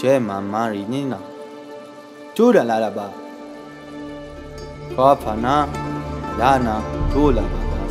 che mamari nina. Chura la ba. Kopana, Dana, Tula.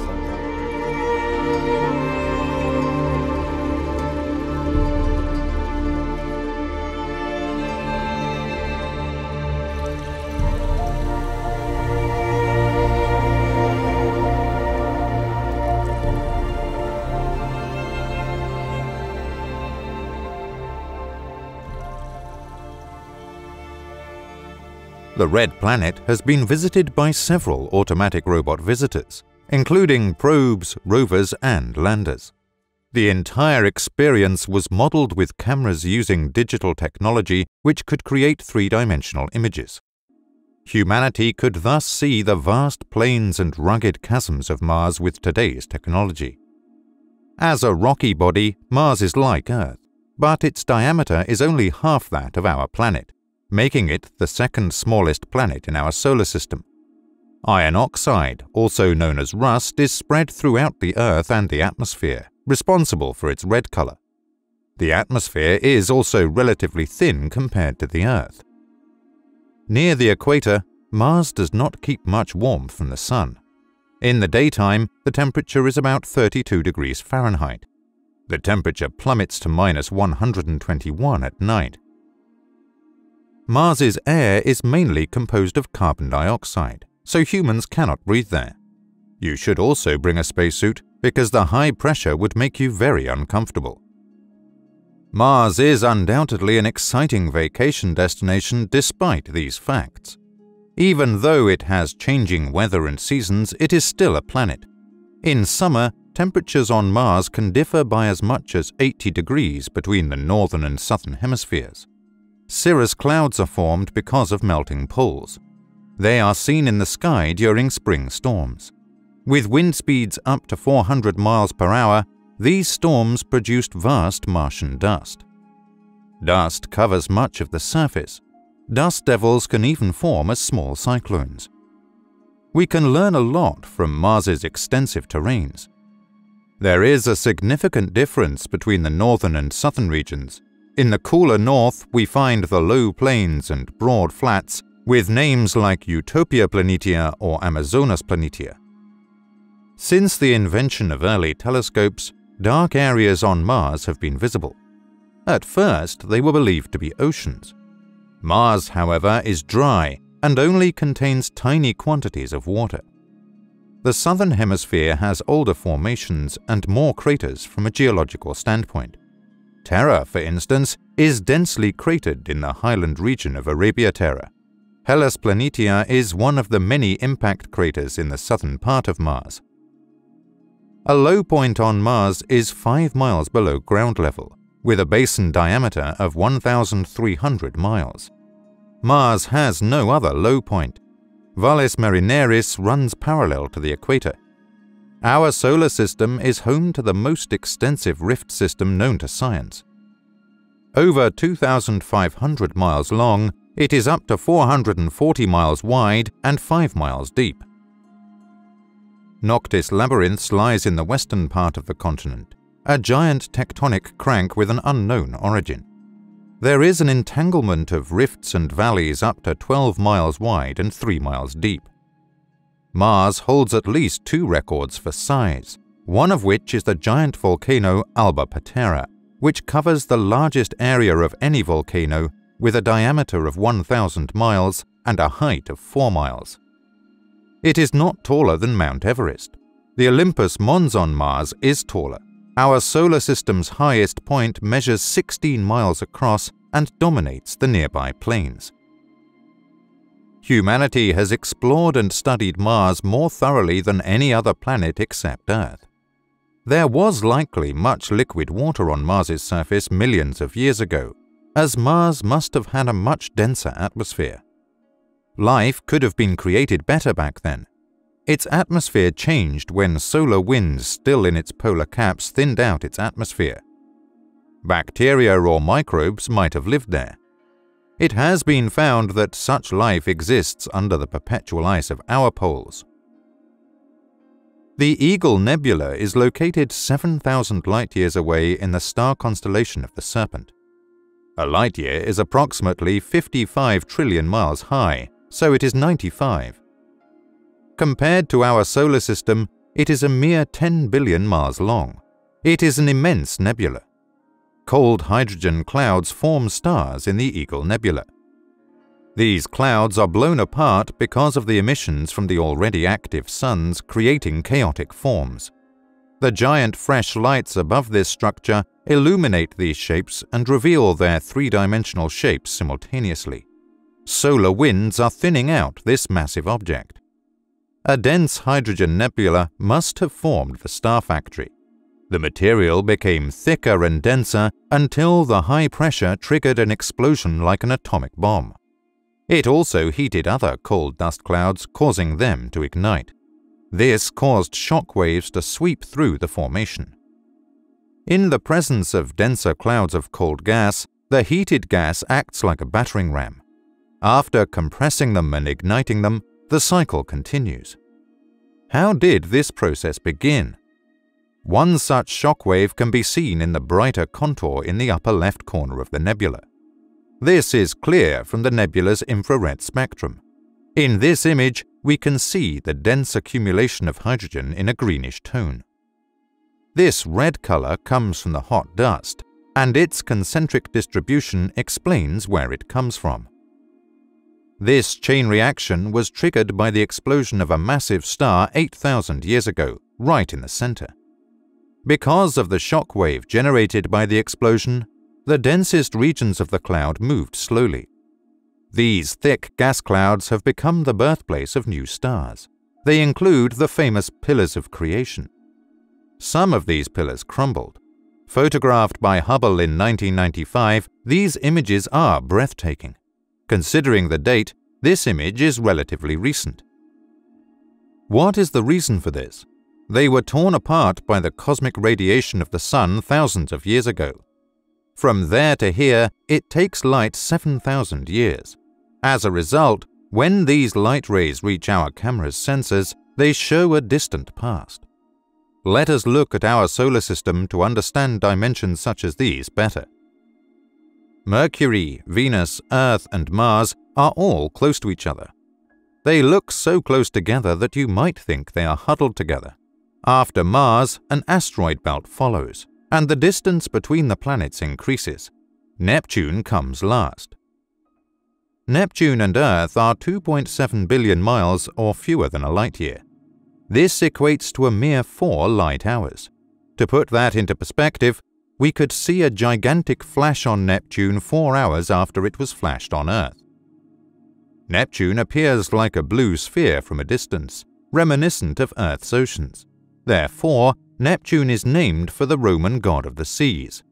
The Red Planet has been visited by several automatic robot visitors, including probes, rovers, and landers. The entire experience was modeled with cameras using digital technology which could create three-dimensional images. Humanity could thus see the vast plains and rugged chasms of Mars with today's technology. As a rocky body, Mars is like Earth, but its diameter is only half that of our planet, making it the second smallest planet in our solar system. Iron oxide, also known as rust, is spread throughout the Earth and the atmosphere, responsible for its red color. The atmosphere is also relatively thin compared to the Earth. Near the equator, Mars does not keep much warmth from the sun. In the daytime, the temperature is about 32 degrees Fahrenheit. The temperature plummets to -121 at night. Mars's air is mainly composed of carbon dioxide, so humans cannot breathe there. You should also bring a spacesuit because the high pressure would make you very uncomfortable. Mars is undoubtedly an exciting vacation destination despite these facts. Even though it has changing weather and seasons, it is still a planet. In summer, temperatures on Mars can differ by as much as 80 degrees between the northern and southern hemispheres. Cirrus clouds are formed because of melting poles. They are seen in the sky during spring storms. With wind speeds up to 400 miles per hour, these storms produced vast Martian dust. Dust covers much of the surface. Dust devils can even form as small cyclones. We can learn a lot from Mars's extensive terrains. There is a significant difference between the northern and southern regions. In the cooler north, we find the low plains and broad flats with names like Utopia Planitia or Amazonas Planitia. Since the invention of early telescopes, dark areas on Mars have been visible. At first, they were believed to be oceans. Mars, however, is dry and only contains tiny quantities of water. The southern hemisphere has older formations and more craters from a geological standpoint. Terra, for instance, is densely cratered in the highland region of Arabia Terra. Hellas Planitia is one of the many impact craters in the southern part of Mars. A low point on Mars is 5 miles below ground level, with a basin diameter of 1,300 miles. Mars has no other low point. Valles Marineris runs parallel to the equator. Our solar system is home to the most extensive rift system known to science. Over 2,500 miles long, it is up to 440 miles wide and 5 miles deep. Noctis Labyrinths lies in the western part of the continent, a giant tectonic crank with an unknown origin. There is an entanglement of rifts and valleys up to 12 miles wide and 3 miles deep. Mars holds at least 2 records for size, one of which is the giant volcano Alba Patera, which covers the largest area of any volcano with a diameter of 1,000 miles and a height of 4 miles. It is not taller than Mount Everest. The Olympus Mons on Mars is taller. Our solar system's highest point measures 16 miles across and dominates the nearby plains. Humanity has explored and studied Mars more thoroughly than any other planet except Earth. There was likely much liquid water on Mars's surface millions of years ago, as Mars must have had a much denser atmosphere. Life could have been created better back then. Its atmosphere changed when solar winds still in its polar caps thinned out its atmosphere. Bacteria or microbes might have lived there. It has been found that such life exists under the perpetual ice of our poles. The Eagle Nebula is located 7,000 light-years away in the star constellation of the Serpent. A light year is approximately 55 trillion miles high, so it is 95. Compared to our solar system, it is a mere 10 billion miles long. It is an immense nebula. Cold hydrogen clouds form stars in the Eagle Nebula. These clouds are blown apart because of the emissions from the already active suns creating chaotic forms. The giant fresh lights above this structure illuminate these shapes and reveal their three-dimensional shapes simultaneously. Solar winds are thinning out this massive object. A dense hydrogen nebula must have formed the star factory. The material became thicker and denser until the high pressure triggered an explosion like an atomic bomb. It also heated other cold dust clouds, causing them to ignite. This caused shock waves to sweep through the formation. In the presence of denser clouds of cold gas, the heated gas acts like a battering ram. After compressing them and igniting them, the cycle continues. How did this process begin? One such shock wave can be seen in the brighter contour in the upper left corner of the nebula. This is clear from the nebula's infrared spectrum. In this image, we can see the dense accumulation of hydrogen in a greenish tone. This red color comes from the hot dust, and its concentric distribution explains where it comes from. This chain reaction was triggered by the explosion of a massive star 8,000 years ago, right in the center. Because of the shock wave generated by the explosion, the densest regions of the cloud moved slowly. These thick gas clouds have become the birthplace of new stars. They include the famous pillars of creation. Some of these pillars crumbled. Photographed by Hubble in 1995, these images are breathtaking. Considering the date, this image is relatively recent. What is the reason for this? They were torn apart by the cosmic radiation of the Sun thousands of years ago. From there to here, it takes light 7,000 years. As a result, when these light rays reach our camera's sensors, they show a distant past. Let us look at our solar system to understand dimensions such as these better. Mercury, Venus, Earth, and Mars are all close to each other. They look so close together that you might think they are huddled together. After Mars, an asteroid belt follows, and the distance between the planets increases. Neptune comes last. Neptune and Earth are 2.7 billion miles or fewer than a light year. This equates to a mere 4 light hours. To put that into perspective, we could see a gigantic flash on Neptune 4 hours after it was flashed on Earth. Neptune appears like a blue sphere from a distance, reminiscent of Earth's oceans. Therefore, Neptune is named for the Roman god of the seas.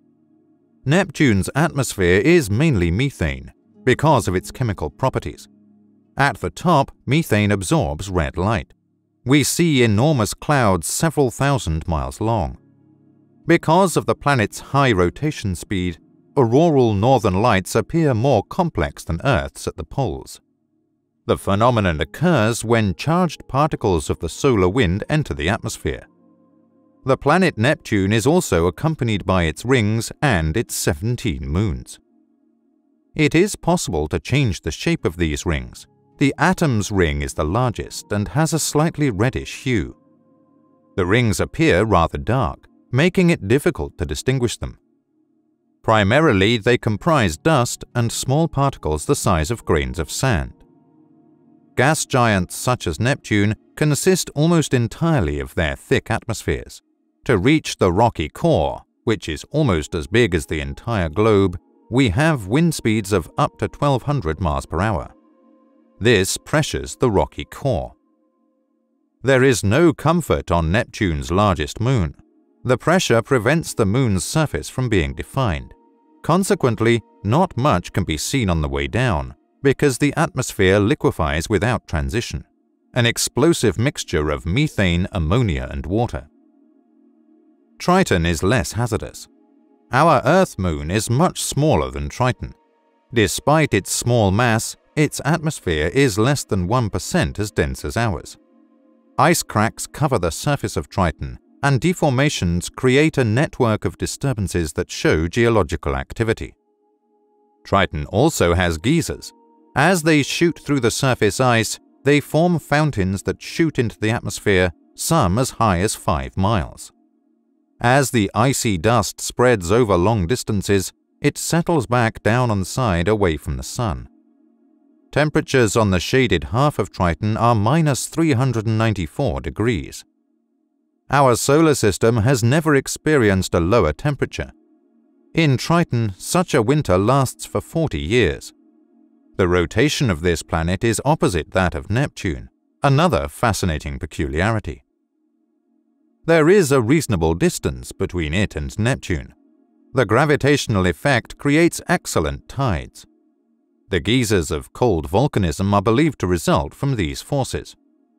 Neptune's atmosphere is mainly methane, because of its chemical properties. At the top, methane absorbs red light. We see enormous clouds several thousand miles long. Because of the planet's high rotation speed, auroral northern lights appear more complex than Earth's at the poles. The phenomenon occurs when charged particles of the solar wind enter the atmosphere. The planet Neptune is also accompanied by its rings and its 17 moons. It is possible to change the shape of these rings. The Atom's ring is the largest and has a slightly reddish hue. The rings appear rather dark, making it difficult to distinguish them. Primarily, they comprise dust and small particles the size of grains of sand. Gas giants such as Neptune consist almost entirely of their thick atmospheres. To reach the rocky core, which is almost as big as the entire globe, we have wind speeds of up to 1,200 miles per hour. This pressures the rocky core. There is no comfort on Neptune's largest moon. The pressure prevents the moon's surface from being defined. Consequently, not much can be seen on the way down, because the atmosphere liquefies without transition, an explosive mixture of methane, ammonia, and water. Triton is less hazardous. Our Earth moon is much smaller than Triton. Despite its small mass, its atmosphere is less than 1% as dense as ours. Ice cracks cover the surface of Triton, and deformations create a network of disturbances that show geological activity. Triton also has geysers. As they shoot through the surface ice, they form fountains that shoot into the atmosphere, some as high as 5 miles. As the icy dust spreads over long distances, it settles back down on the side away from the sun. Temperatures on the shaded half of Triton are minus 394 degrees. Our solar system has never experienced a lower temperature. In Triton, such a winter lasts for 40 years. The rotation of this planet is opposite that of Neptune, another fascinating peculiarity. There is a reasonable distance between it and Neptune. The gravitational effect creates excellent tides. The geysers of cold volcanism are believed to result from these forces.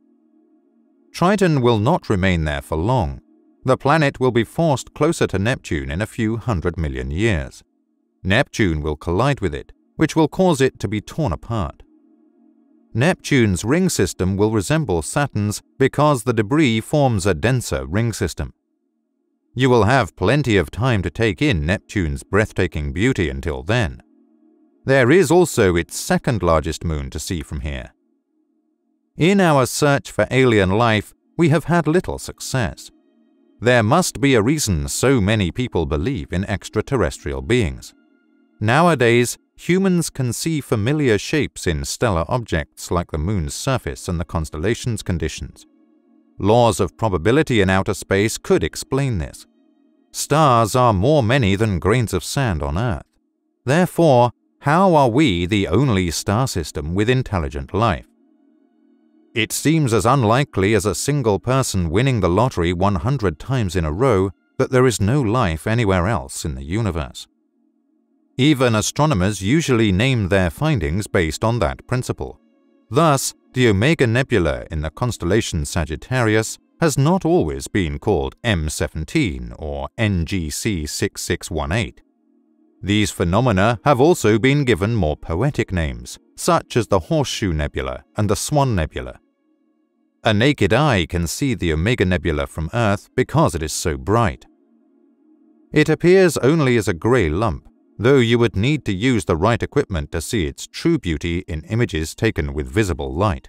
Triton will not remain there for long. The planet will be forced closer to Neptune in a few 100 million years. Neptune will collide with it, which will cause it to be torn apart. Neptune's ring system will resemble Saturn's because the debris forms a denser ring system. You will have plenty of time to take in Neptune's breathtaking beauty until then. There is also its second largest moon to see from here. In our search for alien life, we have had little success. There must be a reason so many people believe in extraterrestrial beings. Nowadays, humans can see familiar shapes in stellar objects like the Moon's surface and the constellation's conditions. Laws of probability in outer space could explain this. Stars are more many than grains of sand on Earth. Therefore, how are we the only star system with intelligent life? It seems as unlikely as a single person winning the lottery 100 times in a row that there is no life anywhere else in the universe. Even astronomers usually name their findings based on that principle. Thus, the Omega Nebula in the constellation Sagittarius has not always been called M17 or NGC 6618. These phenomena have also been given more poetic names, such as the Horseshoe Nebula and the Swan Nebula. A naked eye can see the Omega Nebula from Earth because it is so bright. It appears only as a grey lump, though you would need to use the right equipment to see its true beauty in images taken with visible light.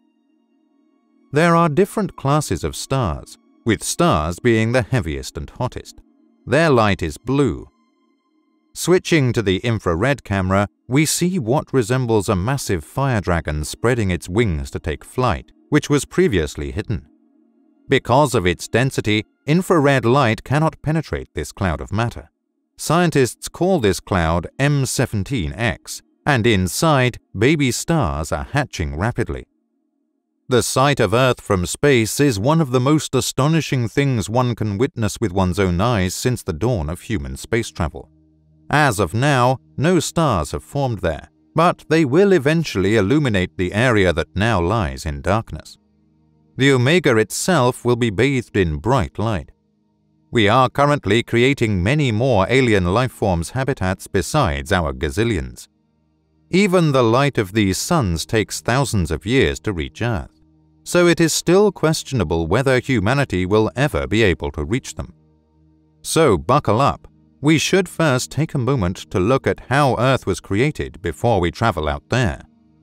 There are different classes of stars, with stars being the heaviest and hottest. Their light is blue. Switching to the infrared camera, we see what resembles a massive fire dragon spreading its wings to take flight, which was previously hidden. Because of its density, infrared light cannot penetrate this cloud of matter. Scientists call this cloud M17X, and inside, baby stars are hatching rapidly. The sight of Earth from space is one of the most astonishing things one can witness with one's own eyes since the dawn of human space travel. As of now, no stars have formed there, but they will eventually illuminate the area that now lies in darkness. The Omega itself will be bathed in bright light. We are currently creating many more alien lifeforms' habitats besides our gazillions. Even the light of these suns takes thousands of years to reach Earth, so it is still questionable whether humanity will ever be able to reach them. So buckle up. We should first take a moment to look at how Earth was created before we travel out there.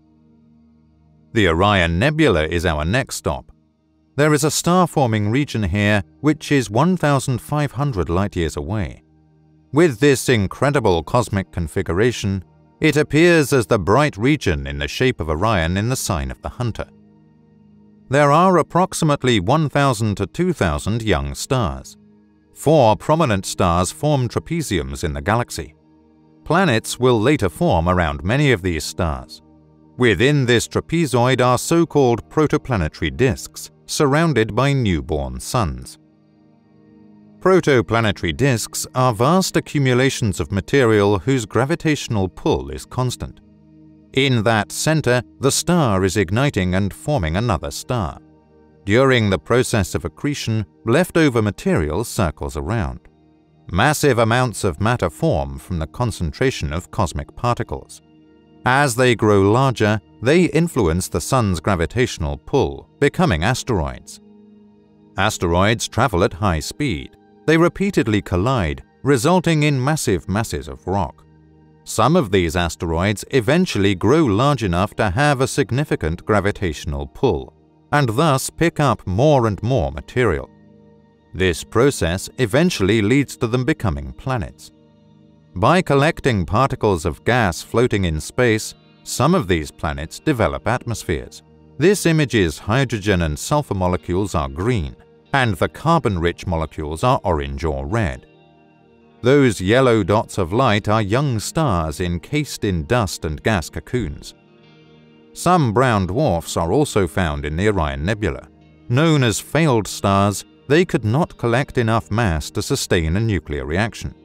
The Orion Nebula is our next stop. There is a star-forming region here which is 1,500 light-years away. With this incredible cosmic configuration, it appears as the bright region in the shape of Orion in the sign of the Hunter. There are approximately 1,000 to 2,000 young stars. 4 prominent stars form trapeziums in the galaxy. Planets will later form around many of these stars. Within this trapezoid are so-called protoplanetary disks, surrounded by newborn suns. Protoplanetary disks are vast accumulations of material whose gravitational pull is constant. In that center, the star is igniting and forming another star. During the process of accretion, leftover material circles around. Massive amounts of matter form from the concentration of cosmic particles. As they grow larger, they influence the Sun's gravitational pull, becoming asteroids. Asteroids travel at high speed. They repeatedly collide, resulting in massive masses of rock. Some of these asteroids eventually grow large enough to have a significant gravitational pull, and thus pick up more and more material. This process eventually leads to them becoming planets. By collecting particles of gas floating in space, some of these planets develop atmospheres. This image's hydrogen and sulfur molecules are green, and the carbon-rich molecules are orange or red. Those yellow dots of light are young stars encased in dust and gas cocoons. Some brown dwarfs are also found in the Orion Nebula. Known as failed stars, they could not collect enough mass to sustain a nuclear reaction.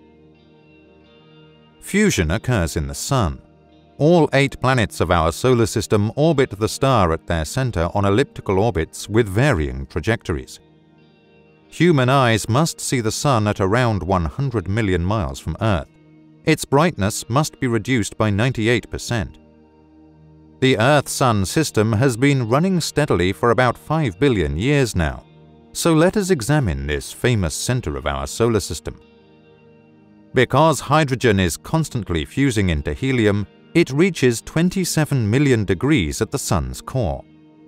Fusion occurs in the Sun. All 8 planets of our solar system orbit the star at their center on elliptical orbits with varying trajectories. Human eyes must see the Sun at around 100 million miles from Earth. Its brightness must be reduced by 98%. The Earth-Sun system has been running steadily for about 5 billion years now, so let us examine this famous center of our solar system. Because hydrogen is constantly fusing into helium, it reaches 27 million degrees at the Sun's core.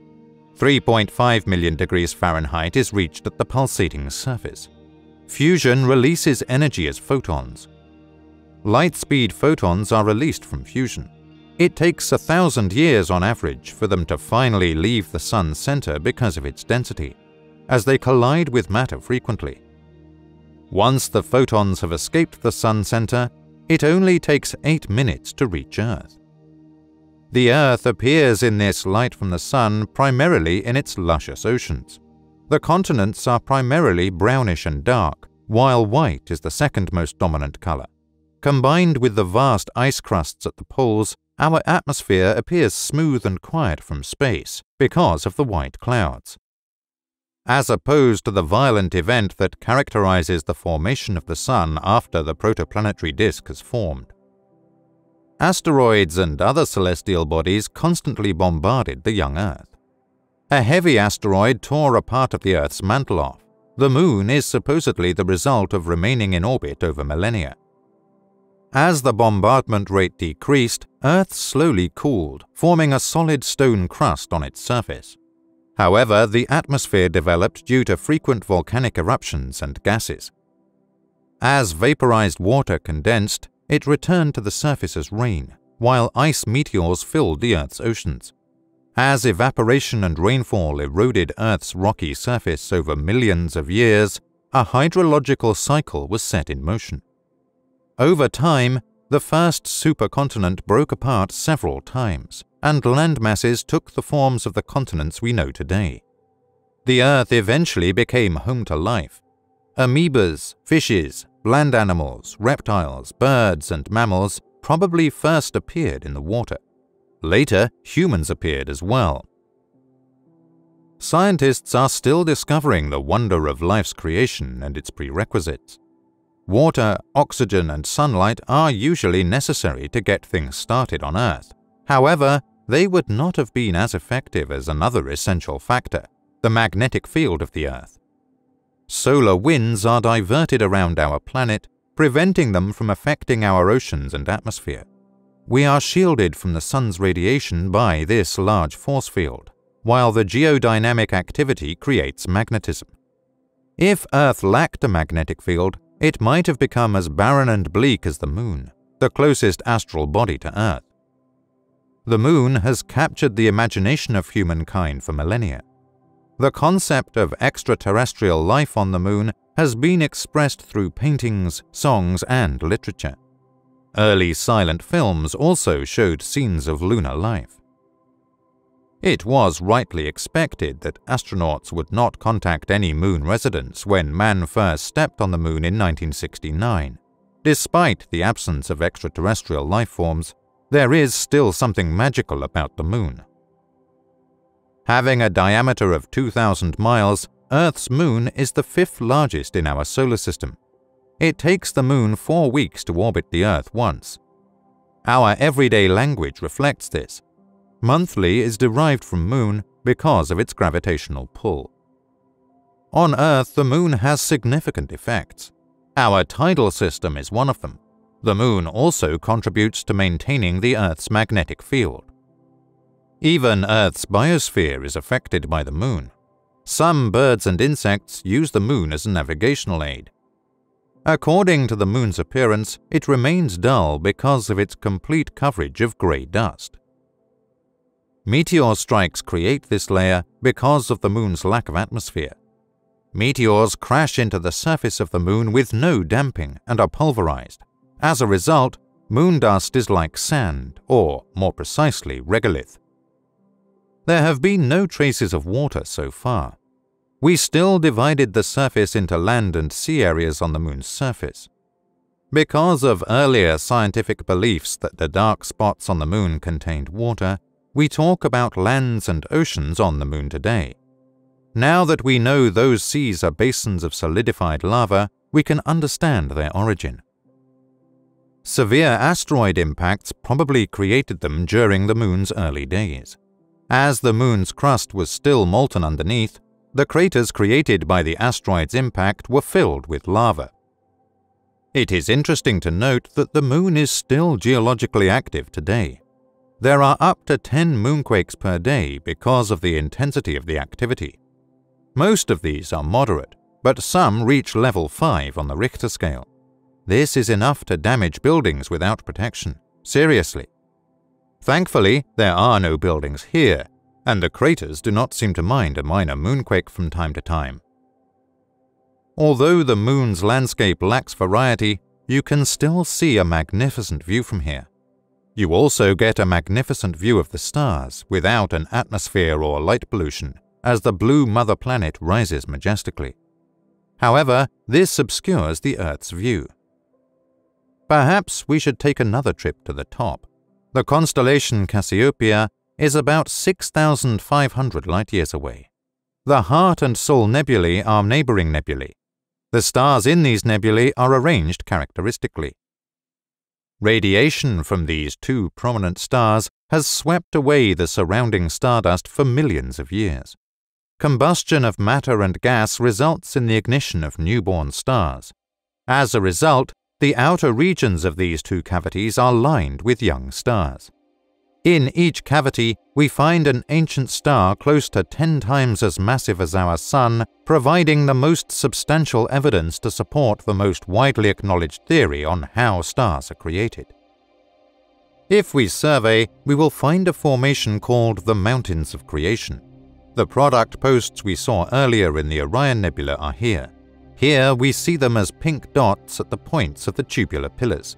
3.5 million degrees Fahrenheit is reached at the pulsating surface. Fusion releases energy as photons. Light-speed photons are released from fusion. It takes 1,000 years on average for them to finally leave the Sun's center because of its density, as they collide with matter frequently. Once the photons have escaped the Sun center, it only takes 8 minutes to reach Earth. The Earth appears in this light from the Sun primarily in its luscious oceans. The continents are primarily brownish and dark, while white is the second most dominant color. Combined with the vast ice crusts at the poles, our atmosphere appears smooth and quiet from space because of the white clouds. As opposed to the violent event that characterizes the formation of the Sun after the protoplanetary disk has formed. Asteroids and other celestial bodies constantly bombarded the young Earth. A heavy asteroid tore a part of the Earth's mantle off. The Moon is supposedly the result of remaining in orbit over millennia. As the bombardment rate decreased, Earth slowly cooled, forming a solid stone crust on its surface. However, the atmosphere developed due to frequent volcanic eruptions and gases. As vaporized water condensed, it returned to the surface as rain, while ice meteors filled the Earth's oceans. As evaporation and rainfall eroded Earth's rocky surface over millions of years, a hydrological cycle was set in motion. Over time, the first supercontinent broke apart several times, and landmasses took the forms of the continents we know today. The Earth eventually became home to life. Amoebas, fishes, land animals, reptiles, birds, and mammals probably first appeared in the water. Later, humans appeared as well. Scientists are still discovering the wonder of life's creation and its prerequisites. Water, oxygen, and sunlight are usually necessary to get things started on Earth. However, they would not have been as effective as another essential factor, the magnetic field of the Earth. Solar winds are diverted around our planet, preventing them from affecting our oceans and atmosphere. We are shielded from the Sun's radiation by this large force field, while the geodynamic activity creates magnetism. If Earth lacked a magnetic field, it might have become as barren and bleak as the Moon, the closest astral body to Earth. The Moon has captured the imagination of humankind for millennia. The concept of extraterrestrial life on the Moon has been expressed through paintings, songs, and literature. Early silent films also showed scenes of lunar life. It was rightly expected that astronauts would not contact any Moon residents when man first stepped on the Moon in 1969. Despite the absence of extraterrestrial life forms, there is still something magical about the Moon. Having a diameter of 2,000 miles, Earth's moon is the 5th largest in our solar system. It takes the Moon 4 weeks to orbit the Earth once. Our everyday language reflects this. Monthly is derived from Moon because of its gravitational pull. On Earth, the Moon has significant effects. Our tidal system is one of them. The Moon also contributes to maintaining the Earth's magnetic field. Even Earth's biosphere is affected by the Moon. Some birds and insects use the Moon as a navigational aid. According to the Moon's appearance, it remains dull because of its complete coverage of grey dust. Meteor strikes create this layer because of the Moon's lack of atmosphere. Meteors crash into the surface of the Moon with no damping and are pulverized. As a result, moon dust is like sand, or, more precisely, regolith. There have been no traces of water so far. We still divided the surface into land and sea areas on the Moon's surface. Because of earlier scientific beliefs that the dark spots on the Moon contained water, we talk about lands and oceans on the Moon today. Now that we know those seas are basins of solidified lava, we can understand their origin. Severe asteroid impacts probably created them during the Moon's early days. As the Moon's crust was still molten underneath, the craters created by the asteroid's impact were filled with lava. It is interesting to note that the Moon is still geologically active today. There are up to 10 moonquakes per day because of the intensity of the activity. Most of these are moderate, but some reach level 5 on the Richter scale. This is enough to damage buildings without protection. Seriously. Thankfully, there are no buildings here, and the craters do not seem to mind a minor moonquake from time to time. Although the Moon's landscape lacks variety, you can still see a magnificent view from here. You also get a magnificent view of the stars without an atmosphere or light pollution, as the blue mother planet rises majestically. However, this obscures the Earth's view. Perhaps we should take another trip to the top. The constellation Cassiopeia is about 6,500 light-years away. The Heart and Soul nebulae are neighboring nebulae. The stars in these nebulae are arranged characteristically. Radiation from these two prominent stars has swept away the surrounding stardust for millions of years. Combustion of matter and gas results in the ignition of newborn stars. As a result, the outer regions of these two cavities are lined with young stars. In each cavity, we find an ancient star close to 10 times as massive as our Sun, providing the most substantial evidence to support the most widely acknowledged theory on how stars are created. If we survey, we will find a formation called the Mountains of Creation. The product posts we saw earlier in the Orion Nebula are here. Here we see them as pink dots at the points of the tubular pillars.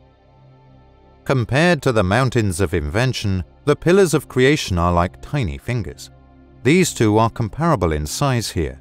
Compared to the mountains of invention, the pillars of creation are like tiny fingers. These two are comparable in size here.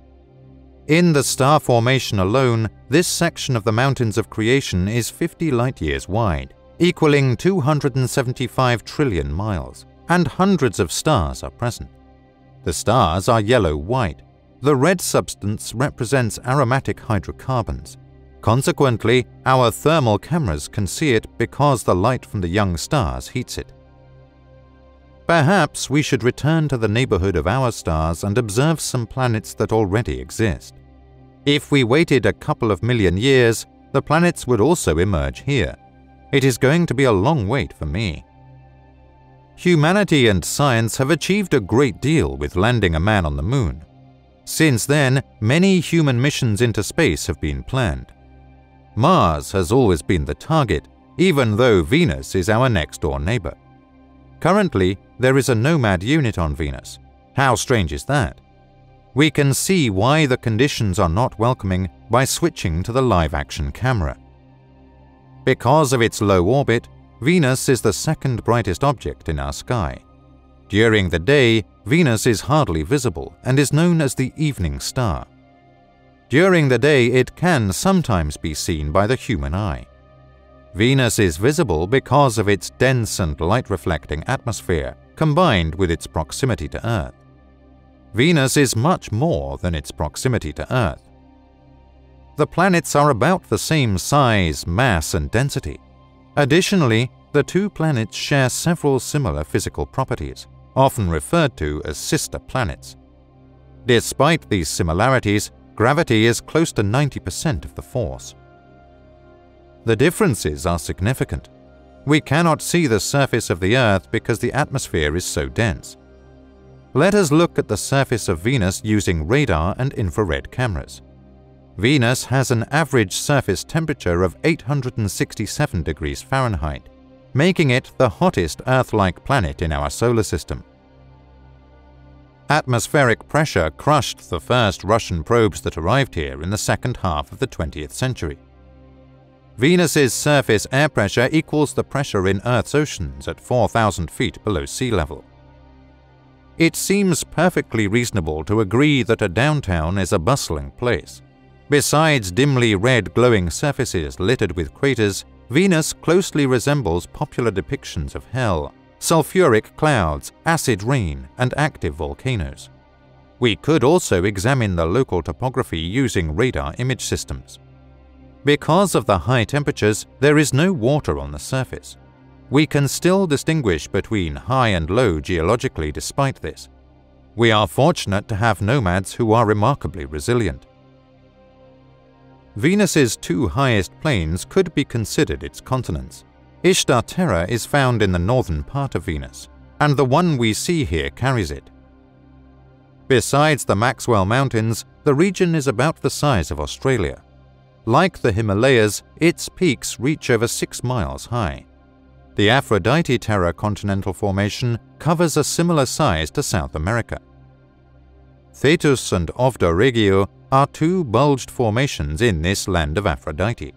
In the star formation alone, this section of the mountains of creation is 50 light-years wide, equaling 275 trillion miles, and hundreds of stars are present. The stars are yellow-white. The red substance represents aromatic hydrocarbons. Consequently, our thermal cameras can see it because the light from the young stars heats it. Perhaps we should return to the neighborhood of our stars and observe some planets that already exist. If we waited a couple of million years, the planets would also emerge here. It is going to be a long wait for me. Humanity and science have achieved a great deal with landing a man on the Moon. Since then, many human missions into space have been planned. Mars has always been the target, even though Venus is our next-door neighbor. Currently, there is a nomad unit on Venus. How strange is that? We can see why the conditions are not welcoming by switching to the live-action camera. Because of its low orbit, Venus is the second brightest object in our sky. During the day, Venus is hardly visible and is known as the evening star. During the day, it can sometimes be seen by the human eye. Venus is visible because of its dense and light-reflecting atmosphere, combined with its proximity to Earth. Venus is much more than its proximity to Earth. The planets are about the same size, mass, and density. Additionally, the two planets share several similar physical properties, often referred to as sister planets. Despite these similarities, gravity is close to 90% of the force. The differences are significant. We cannot see the surface of the Earth because the atmosphere is so dense. Let us look at the surface of Venus using radar and infrared cameras. Venus has an average surface temperature of 867 degrees Fahrenheit, making it the hottest Earth-like planet in our solar system. Atmospheric pressure crushed the first Russian probes that arrived here in the second half of the 20th century. Venus's surface air pressure equals the pressure in Earth's oceans at 4,000 feet below sea level. It seems perfectly reasonable to agree that a downtown is a bustling place. Besides dimly red glowing surfaces littered with craters, Venus closely resembles popular depictions of hell, sulfuric clouds, acid rain, and active volcanoes. We could also examine the local topography using radar image systems. Because of the high temperatures, there is no water on the surface. We can still distinguish between high and low geologically despite this. We are fortunate to have nomads who are remarkably resilient. Venus's two highest plains could be considered its continents. Ishtar Terra is found in the northern part of Venus, and the one we see here carries it. Besides the Maxwell Mountains, the region is about the size of Australia. Like the Himalayas, its peaks reach over 6 miles high. The Aphrodite Terra continental formation covers a similar size to South America. Thetis and Ovda Regio are two bulged formations in this land of Aphrodite.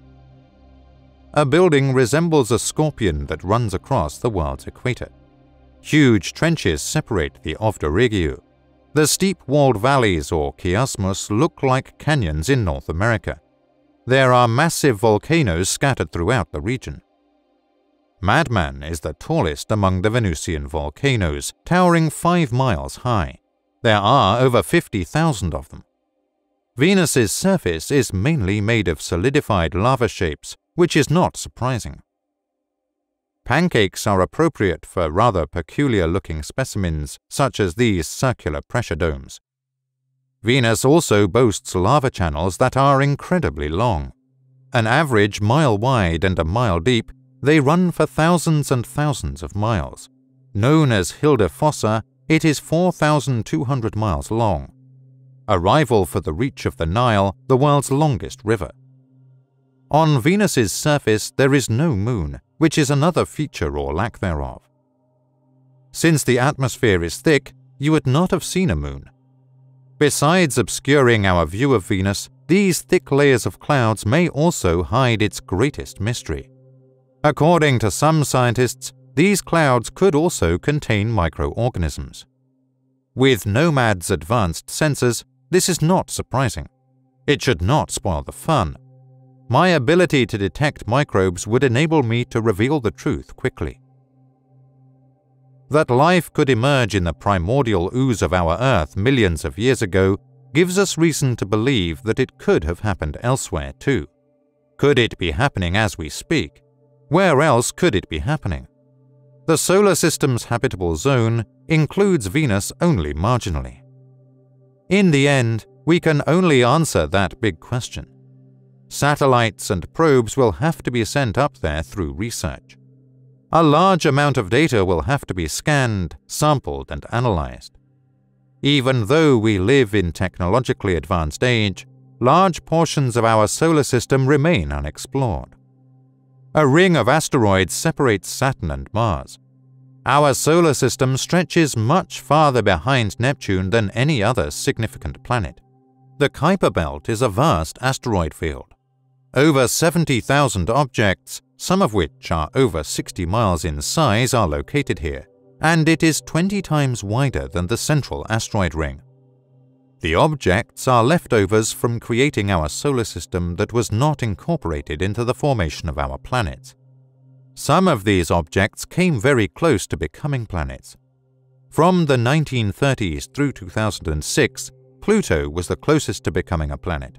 A building resembles a scorpion that runs across the world's equator. Huge trenches separate the Ovda Regio. The steep-walled valleys or chiasmus look like canyons in North America. There are massive volcanoes scattered throughout the region. Madman is the tallest among the Venusian volcanoes, towering 5 miles high. There are over 50,000 of them. Venus's surface is mainly made of solidified lava shapes, which is not surprising. Pancakes are appropriate for rather peculiar-looking specimens, such as these circular pressure domes. Venus also boasts lava channels that are incredibly long. An average mile wide and a mile deep, they run for thousands and thousands of miles. Known as Hilda Fossa, it is 4,200 miles long. A rival for the reach of the Nile, the world's longest river. On Venus's surface there is no moon, which is another feature or lack thereof. Since the atmosphere is thick, you would not have seen a moon. Besides obscuring our view of Venus, these thick layers of clouds may also hide its greatest mystery. According to some scientists, these clouds could also contain microorganisms. With Nomad's advanced sensors, this is not surprising. It should not spoil the fun. My ability to detect microbes would enable me to reveal the truth quickly. That life could emerge in the primordial ooze of our Earth millions of years ago gives us reason to believe that it could have happened elsewhere too. Could it be happening as we speak? Where else could it be happening? The solar system's habitable zone includes Venus only marginally. In the end, we can only answer that big question. Satellites and probes will have to be sent up there through research. A large amount of data will have to be scanned, sampled, and analyzed. Even though we live in technologically advanced age, large portions of our solar system remain unexplored. A ring of asteroids separates Saturn and Mars. Our solar system stretches much farther behind Neptune than any other significant planet. The Kuiper Belt is a vast asteroid field. Over 70,000 objects, some of which are over 60 miles in size, are located here, and it is 20 times wider than the central asteroid ring. The objects are leftovers from creating our solar system that was not incorporated into the formation of our planets. Some of these objects came very close to becoming planets. From the 1930s through 2006, Pluto was the closest to becoming a planet.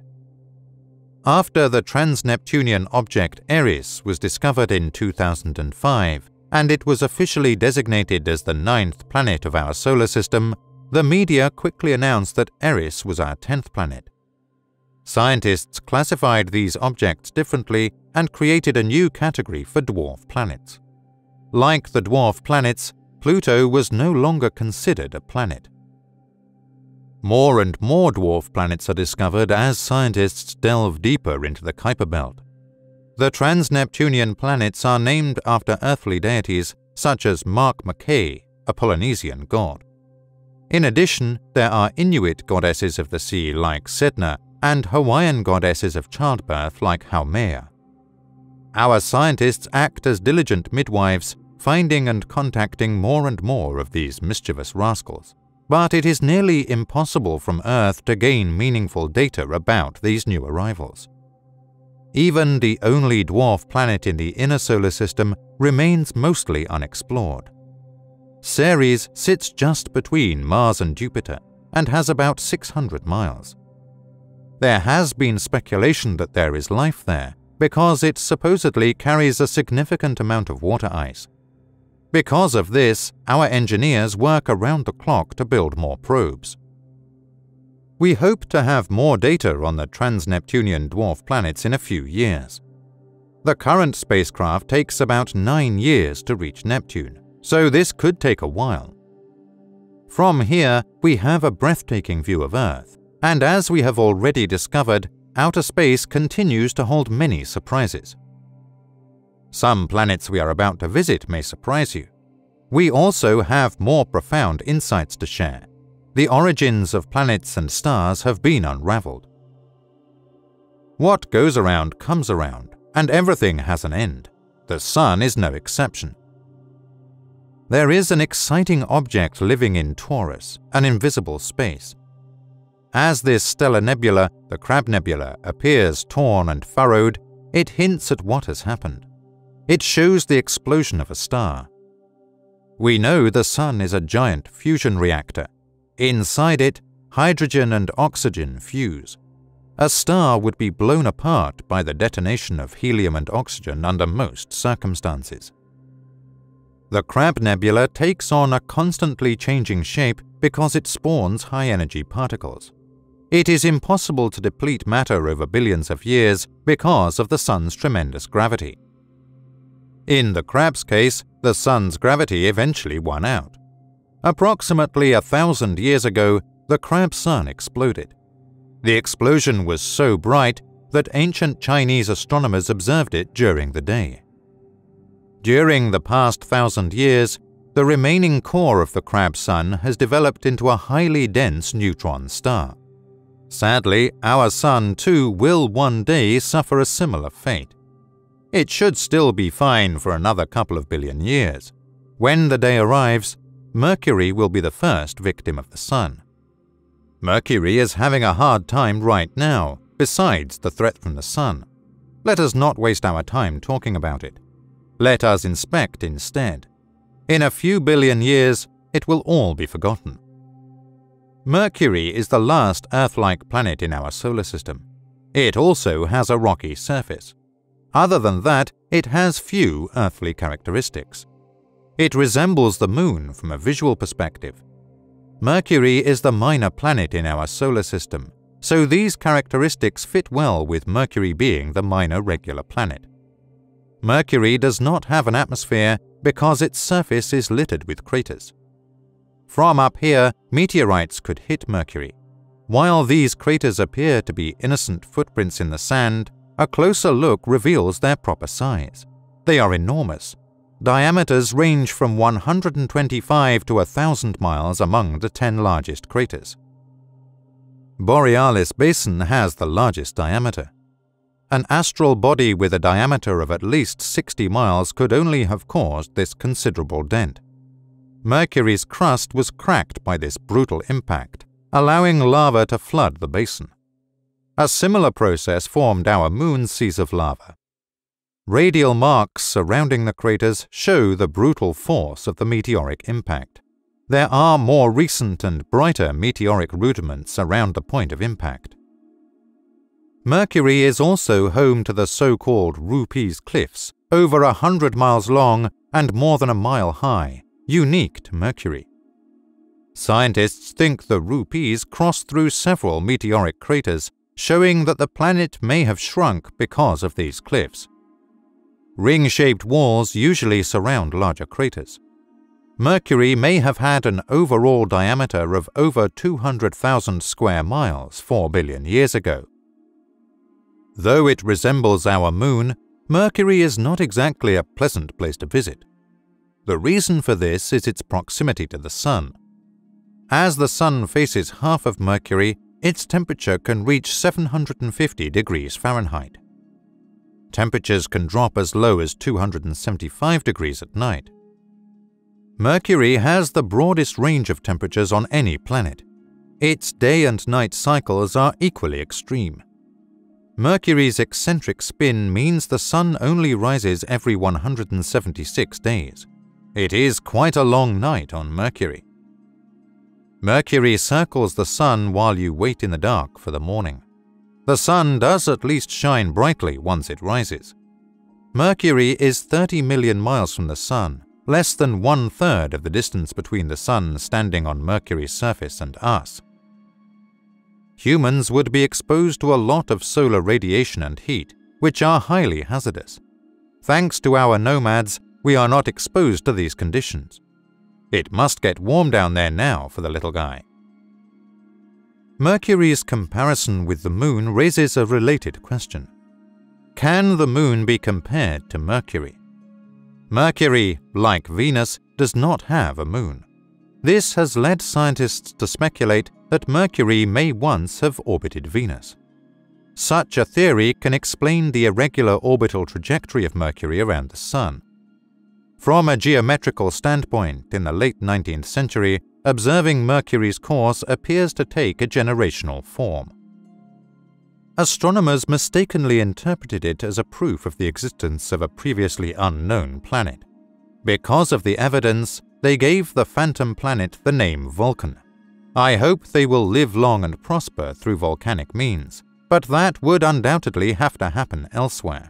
After the trans-Neptunian object Eris was discovered in 2005, and it was officially designated as the 9th planet of our solar system, the media quickly announced that Eris was our 10th planet. Scientists classified these objects differently and created a new category for dwarf planets. Like the dwarf planets, Pluto was no longer considered a planet. More and more dwarf planets are discovered as scientists delve deeper into the Kuiper Belt. The trans-Neptunian planets are named after earthly deities such as Mark Mackay, a Polynesian god. In addition, there are Inuit goddesses of the sea like Sedna and Hawaiian goddesses of childbirth like Haumea. Our scientists act as diligent midwives, finding and contacting more and more of these mischievous rascals. But it is nearly impossible from Earth to gain meaningful data about these new arrivals. Even the only dwarf planet in the inner solar system remains mostly unexplored. Ceres sits just between Mars and Jupiter and has about 600 miles. There has been speculation that there is life there because it supposedly carries a significant amount of water ice. Because of this, our engineers work around the clock to build more probes. We hope to have more data on the trans-Neptunian dwarf planets in a few years. The current spacecraft takes about 9 years to reach Neptune, so this could take a while. From here, we have a breathtaking view of Earth, and as we have already discovered, outer space continues to hold many surprises. Some planets we are about to visit may surprise you. We also have more profound insights to share. The origins of planets and stars have been unraveled. What goes around comes around, and everything has an end. The Sun is no exception. There is an exciting object living in Taurus, an invisible space. As this stellar nebula, the Crab Nebula, appears torn and furrowed, it hints at what has happened. It shows the explosion of a star. We know the Sun is a giant fusion reactor. Inside it, hydrogen and oxygen fuse. A star would be blown apart by the detonation of helium and oxygen under most circumstances. The Crab Nebula takes on a constantly changing shape because it spawns high-energy particles. It is impossible to deplete matter over billions of years because of the Sun's tremendous gravity. In the Crab's case, the Sun's gravity eventually won out. Approximately 1,000 years ago, the Crab Sun exploded. The explosion was so bright that ancient Chinese astronomers observed it during the day. During the past 1,000 years, the remaining core of the Crab Sun has developed into a highly dense neutron star. Sadly, our Sun too will one day suffer a similar fate. It should still be fine for another couple of billion years. When the day arrives, Mercury will be the first victim of the Sun. Mercury is having a hard time right now, besides the threat from the Sun. Let us not waste our time talking about it. Let us inspect instead. In a few billion years, it will all be forgotten. Mercury is the last Earth-like planet in our solar system. It also has a rocky surface. Other than that, it has few earthly characteristics. It resembles the Moon from a visual perspective. Mercury is the minor planet in our solar system, so these characteristics fit well with Mercury being the minor regular planet. Mercury does not have an atmosphere because its surface is littered with craters. From up here, meteorites could hit Mercury. While these craters appear to be innocent footprints in the sand, a closer look reveals their proper size. They are enormous. Diameters range from 125 to 1,000 miles among the 10 largest craters. Borealis Basin has the largest diameter. An astral body with a diameter of at least 60 miles could only have caused this considerable dent. Mercury's crust was cracked by this brutal impact, allowing lava to flood the basin. A similar process formed our Moon's seas of lava. Radial marks surrounding the craters show the brutal force of the meteoric impact. There are more recent and brighter meteoric rudiments around the point of impact. Mercury is also home to the so-called Rupees Cliffs, over 100 miles long and more than a mile high, unique to Mercury. Scientists think the Rupees cross through several meteoric craters, showing that the planet may have shrunk because of these cliffs. Ring-shaped walls usually surround larger craters. Mercury may have had an overall diameter of over 200,000 square miles 4 billion years ago. Though it resembles our Moon, Mercury is not exactly a pleasant place to visit. The reason for this is its proximity to the Sun. As the Sun faces half of Mercury, its temperature can reach 750 degrees Fahrenheit. Temperatures can drop as low as 275 degrees at night. Mercury has the broadest range of temperatures on any planet. Its day and night cycles are equally extreme. Mercury's eccentric spin means the Sun only rises every 176 days. It is quite a long night on Mercury. Mercury circles the Sun while you wait in the dark for the morning. The Sun does at least shine brightly once it rises. Mercury is 30 million miles from the Sun, less than 1/3 of the distance between the Sun standing on Mercury's surface and us. Humans would be exposed to a lot of solar radiation and heat, which are highly hazardous. Thanks to our nomads, we are not exposed to these conditions. It must get warm down there now for the little guy. Mercury's comparison with the Moon raises a related question. Can the Moon be compared to Mercury? Mercury, like Venus, does not have a moon. This has led scientists to speculate that Mercury may once have orbited Venus. Such a theory can explain the irregular orbital trajectory of Mercury around the Sun. From a geometrical standpoint, in the late 19th century, observing Mercury's course appears to take a generational form. Astronomers mistakenly interpreted it as a proof of the existence of a previously unknown planet. Because of the evidence, they gave the phantom planet the name Vulcan. I hope they will live long and prosper through volcanic means, but that would undoubtedly have to happen elsewhere.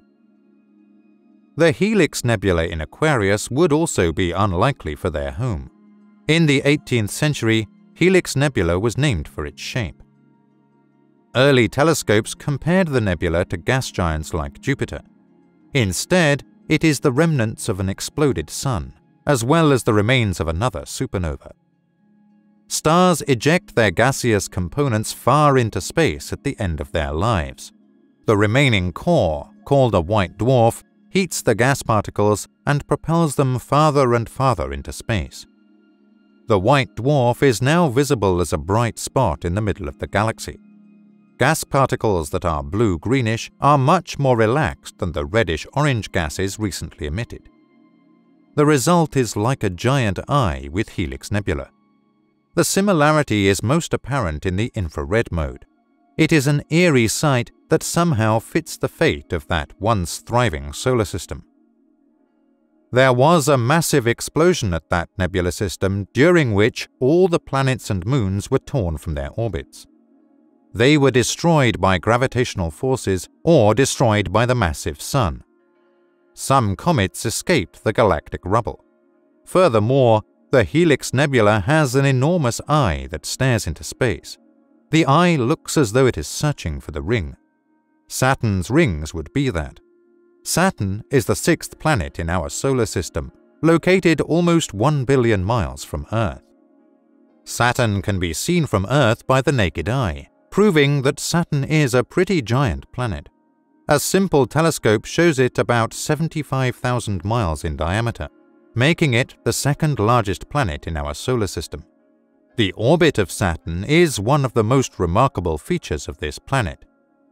The Helix Nebula in Aquarius would also be unlikely for their home. In the 18th century, Helix Nebula was named for its shape. Early telescopes compared the nebula to gas giants like Jupiter. Instead, it is the remnants of an exploded sun, as well as the remains of another supernova. Stars eject their gaseous components far into space at the end of their lives. The remaining core, called a white dwarf, heats the gas particles and propels them farther and farther into space. The white dwarf is now visible as a bright spot in the middle of the galaxy. Gas particles that are blue-greenish are much more relaxed than the reddish-orange gases recently emitted. The result is like a giant eye with Helix Nebula. The similarity is most apparent in the infrared mode. It is an eerie sight that somehow fits the fate of that once thriving solar system. There was a massive explosion at that nebula system during which all the planets and moons were torn from their orbits. They were destroyed by gravitational forces or destroyed by the massive Sun. Some comets escaped the galactic rubble. Furthermore, the Helix Nebula has an enormous eye that stares into space. The eye looks as though it is searching for the ring. Saturn's rings would be that. Saturn is the 6th planet in our solar system, located almost 1 billion miles from Earth. Saturn can be seen from Earth by the naked eye, proving that Saturn is a pretty giant planet. A simple telescope shows it about 75,000 miles in diameter, making it the 2nd largest planet in our solar system. The orbit of Saturn is one of the most remarkable features of this planet.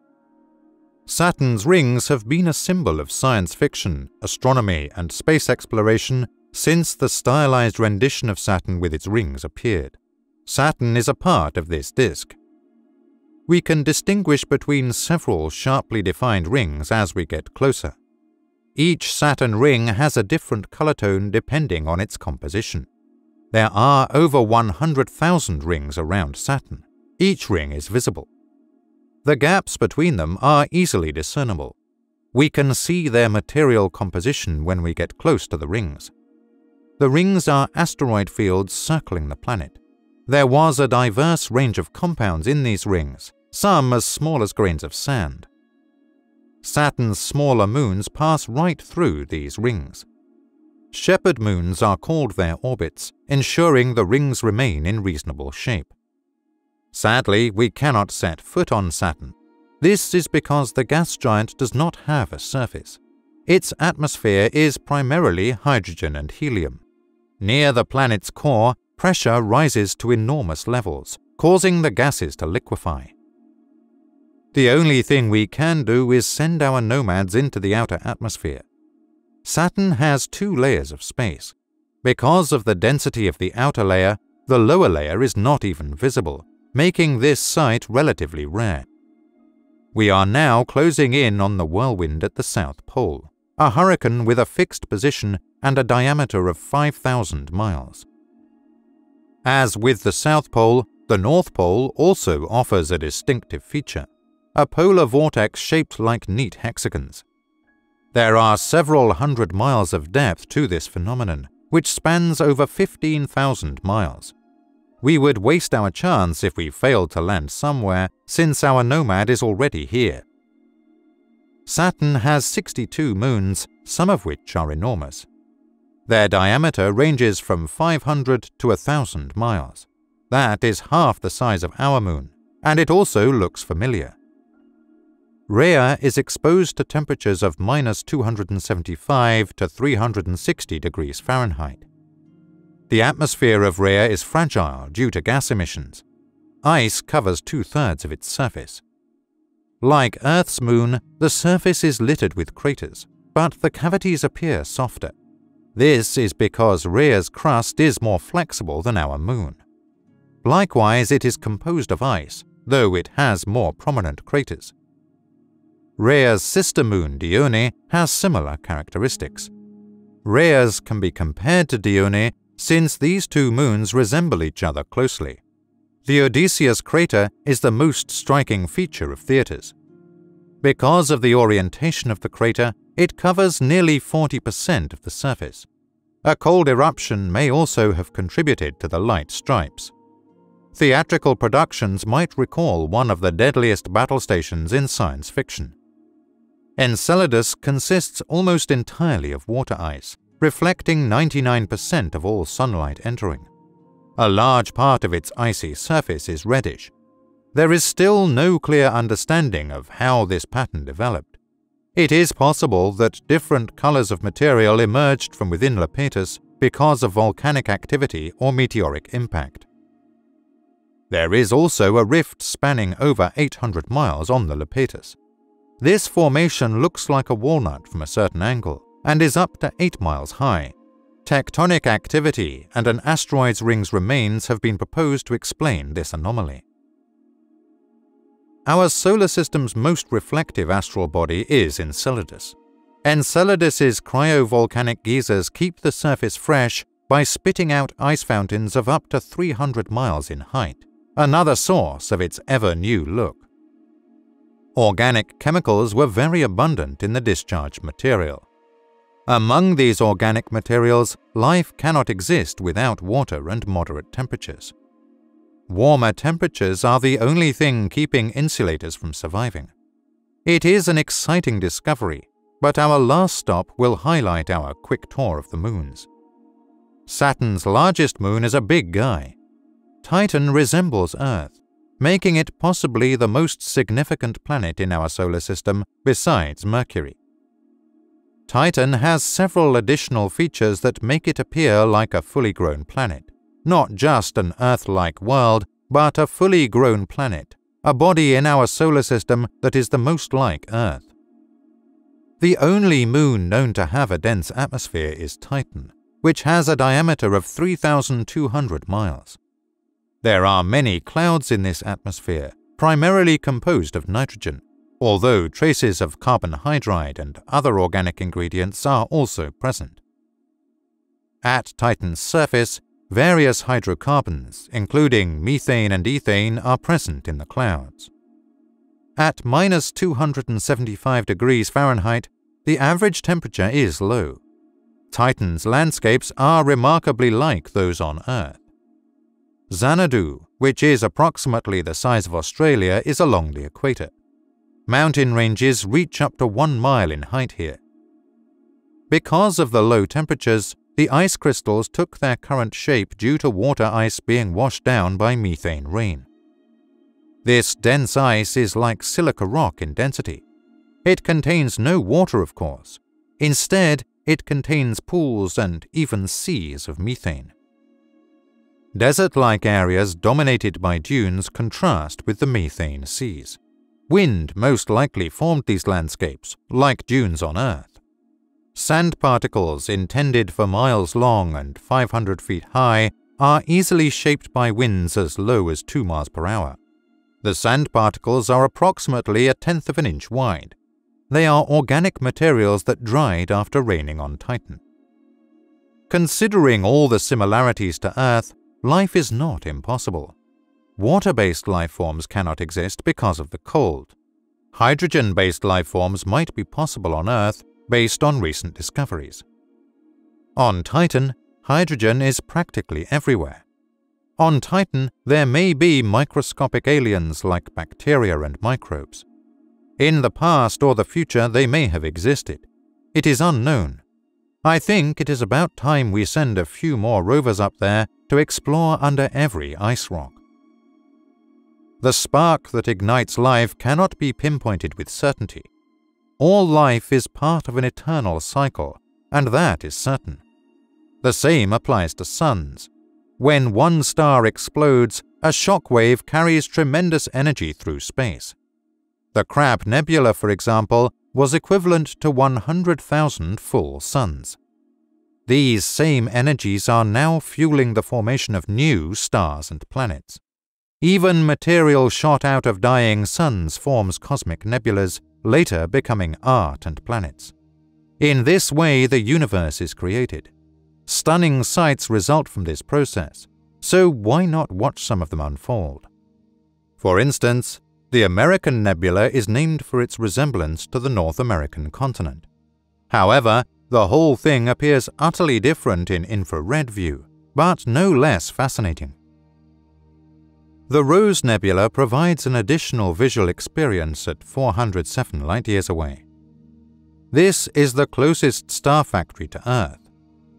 Saturn's rings have been a symbol of science fiction, astronomy, and space exploration since the stylized rendition of Saturn with its rings appeared. Saturn is a part of this disk. We can distinguish between several sharply defined rings as we get closer. Each Saturn ring has a different color tone depending on its composition. There are over 100,000 rings around Saturn. Each ring is visible. The gaps between them are easily discernible. We can see their material composition when we get close to the rings. The rings are asteroid fields circling the planet. There was a diverse range of compounds in these rings, some as small as grains of sand. Saturn's smaller moons pass right through these rings. Shepherd moons are called their orbits, ensuring the rings remain in reasonable shape. Sadly, we cannot set foot on Saturn. This is because the gas giant does not have a surface. Its atmosphere is primarily hydrogen and helium. Near the planet's core, pressure rises to enormous levels, causing the gases to liquefy. The only thing we can do is send our nomads into the outer atmosphere. Saturn has 2 layers of space. Because of the density of the outer layer, the lower layer is not even visible, making this sight relatively rare. We are now closing in on the whirlwind at the South Pole, a hurricane with a fixed position and a diameter of 5,000 miles. As with the South Pole, the North Pole also offers a distinctive feature, a polar vortex shaped like neat hexagons. There are several hundred miles of depth to this phenomenon, which spans over 15,000 miles. We would waste our chance if we failed to land somewhere, since our nomad is already here. Saturn has 62 moons, some of which are enormous. Their diameter ranges from 500 to 1,000 miles. That is half the size of our moon, and it also looks familiar. Rhea is exposed to temperatures of -275 to 360 degrees Fahrenheit. The atmosphere of Rhea is fragile due to gas emissions. Ice covers 2/3 of its surface. Like Earth's moon, the surface is littered with craters, but the cavities appear softer. This is because Rhea's crust is more flexible than our moon. Likewise, it is composed of ice, though it has more prominent craters. Rhea's sister moon, Dione, has similar characteristics. Rhea's can be compared to Dione since these 2 moons resemble each other closely. The Odysseus crater is the most striking feature of Thetis. Because of the orientation of the crater, it covers nearly 40% of the surface. A cold eruption may also have contributed to the light stripes. Theatrical productions might recall one of the deadliest battle stations in science fiction. Enceladus consists almost entirely of water ice, reflecting 99% of all sunlight entering. A large part of its icy surface is reddish. There is still no clear understanding of how this pattern developed. It is possible that different colors of material emerged from within Lepidus because of volcanic activity or meteoric impact. There is also a rift spanning over 800 miles on the Lepidus. This formation looks like a walnut from a certain angle and is up to 8 miles high. Tectonic activity and an asteroid's ring's remains have been proposed to explain this anomaly. Our solar system's most reflective astral body is Enceladus. Enceladus's cryovolcanic geysers keep the surface fresh by spitting out ice fountains of up to 300 miles in height, another source of its ever-new look. Organic chemicals were very abundant in the discharged material. Among these organic materials, life cannot exist without water and moderate temperatures. Warmer temperatures are the only thing keeping insulators from surviving. It is an exciting discovery, but our last stop will highlight our quick tour of the moons. Saturn's largest moon is a big guy. Titan resembles Earth, making it possibly the most significant planet in our solar system besides Mercury. Titan has several additional features that make it appear like a fully grown planet. Not just an Earth-like world, but a fully grown planet, a body in our solar system that is the most like Earth. The only moon known to have a dense atmosphere is Titan, which has a diameter of 3,200 miles. There are many clouds in this atmosphere, primarily composed of nitrogen, although traces of carbon hydride and other organic ingredients are also present. At Titan's surface, various hydrocarbons, including methane and ethane, are present in the clouds. At -275 degrees Fahrenheit, the average temperature is low. Titan's landscapes are remarkably like those on Earth. Xanadu, which is approximately the size of Australia, is along the equator. Mountain ranges reach up to 1 mile in height here. Because of the low temperatures, the ice crystals took their current shape due to water ice being washed down by methane rain. This dense ice is like silica rock in density. It contains no water, of course. Instead, it contains pools and even seas of methane. Desert-like areas dominated by dunes contrast with the methane seas. Wind most likely formed these landscapes, like dunes on Earth. Sand particles intended for miles long and 500 feet high are easily shaped by winds as low as 2 miles per hour. The sand particles are approximately 1/10 of an inch wide. They are organic materials that dried after raining on Titan. Considering all the similarities to Earth, life is not impossible. Water-based life forms cannot exist because of the cold. Hydrogen-based life forms might be possible on Earth based on recent discoveries. On Titan, hydrogen is practically everywhere. On Titan, there may be microscopic aliens like bacteria and microbes. In the past or the future, they may have existed. It is unknown. I think it is about time we send a few more rovers up there to explore under every ice rock. The spark that ignites life cannot be pinpointed with certainty. All life is part of an eternal cycle, and that is certain. The same applies to suns. When one star explodes, a shock wave carries tremendous energy through space. The Crab Nebula, for example, was equivalent to 100,000 full suns. These same energies are now fueling the formation of new stars and planets. Even material shot out of dying suns forms cosmic nebulas, later becoming art and planets. In this way, the universe is created. Stunning sights result from this process, so why not watch some of them unfold? For instance, the American Nebula is named for its resemblance to the North American continent. However, the whole thing appears utterly different in infrared view, but no less fascinating. The Rose Nebula provides an additional visual experience at 407 light-years away. This is the closest star factory to Earth.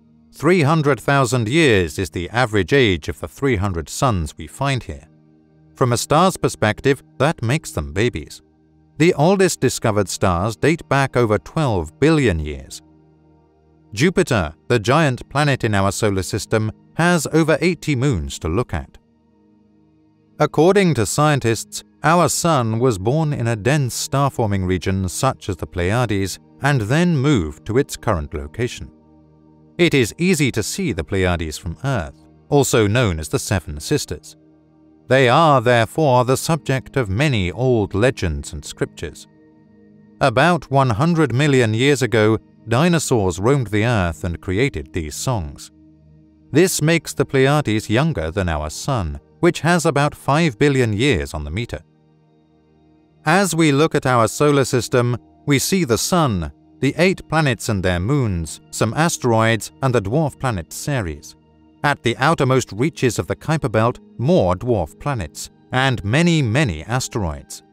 300,000 years is the average age of the 300 suns we find here. From a star's perspective, that makes them babies. The oldest discovered stars date back over 12 billion years. Jupiter, the giant planet in our solar system, has over 80 moons to look at. According to scientists, our Sun was born in a dense star-forming region such as the Pleiades and then moved to its current location. It is easy to see the Pleiades from Earth, also known as the Seven Sisters. They are, therefore, the subject of many old legends and scriptures. About 100 million years ago, dinosaurs roamed the Earth and created these songs. This makes the Pleiades younger than our Sun, which has about 5 billion years on the meter. As we look at our solar system, we see the Sun, the 8 planets and their moons, some asteroids, and the dwarf planet Ceres. At the outermost reaches of the Kuiper Belt, more dwarf planets, and many, many asteroids.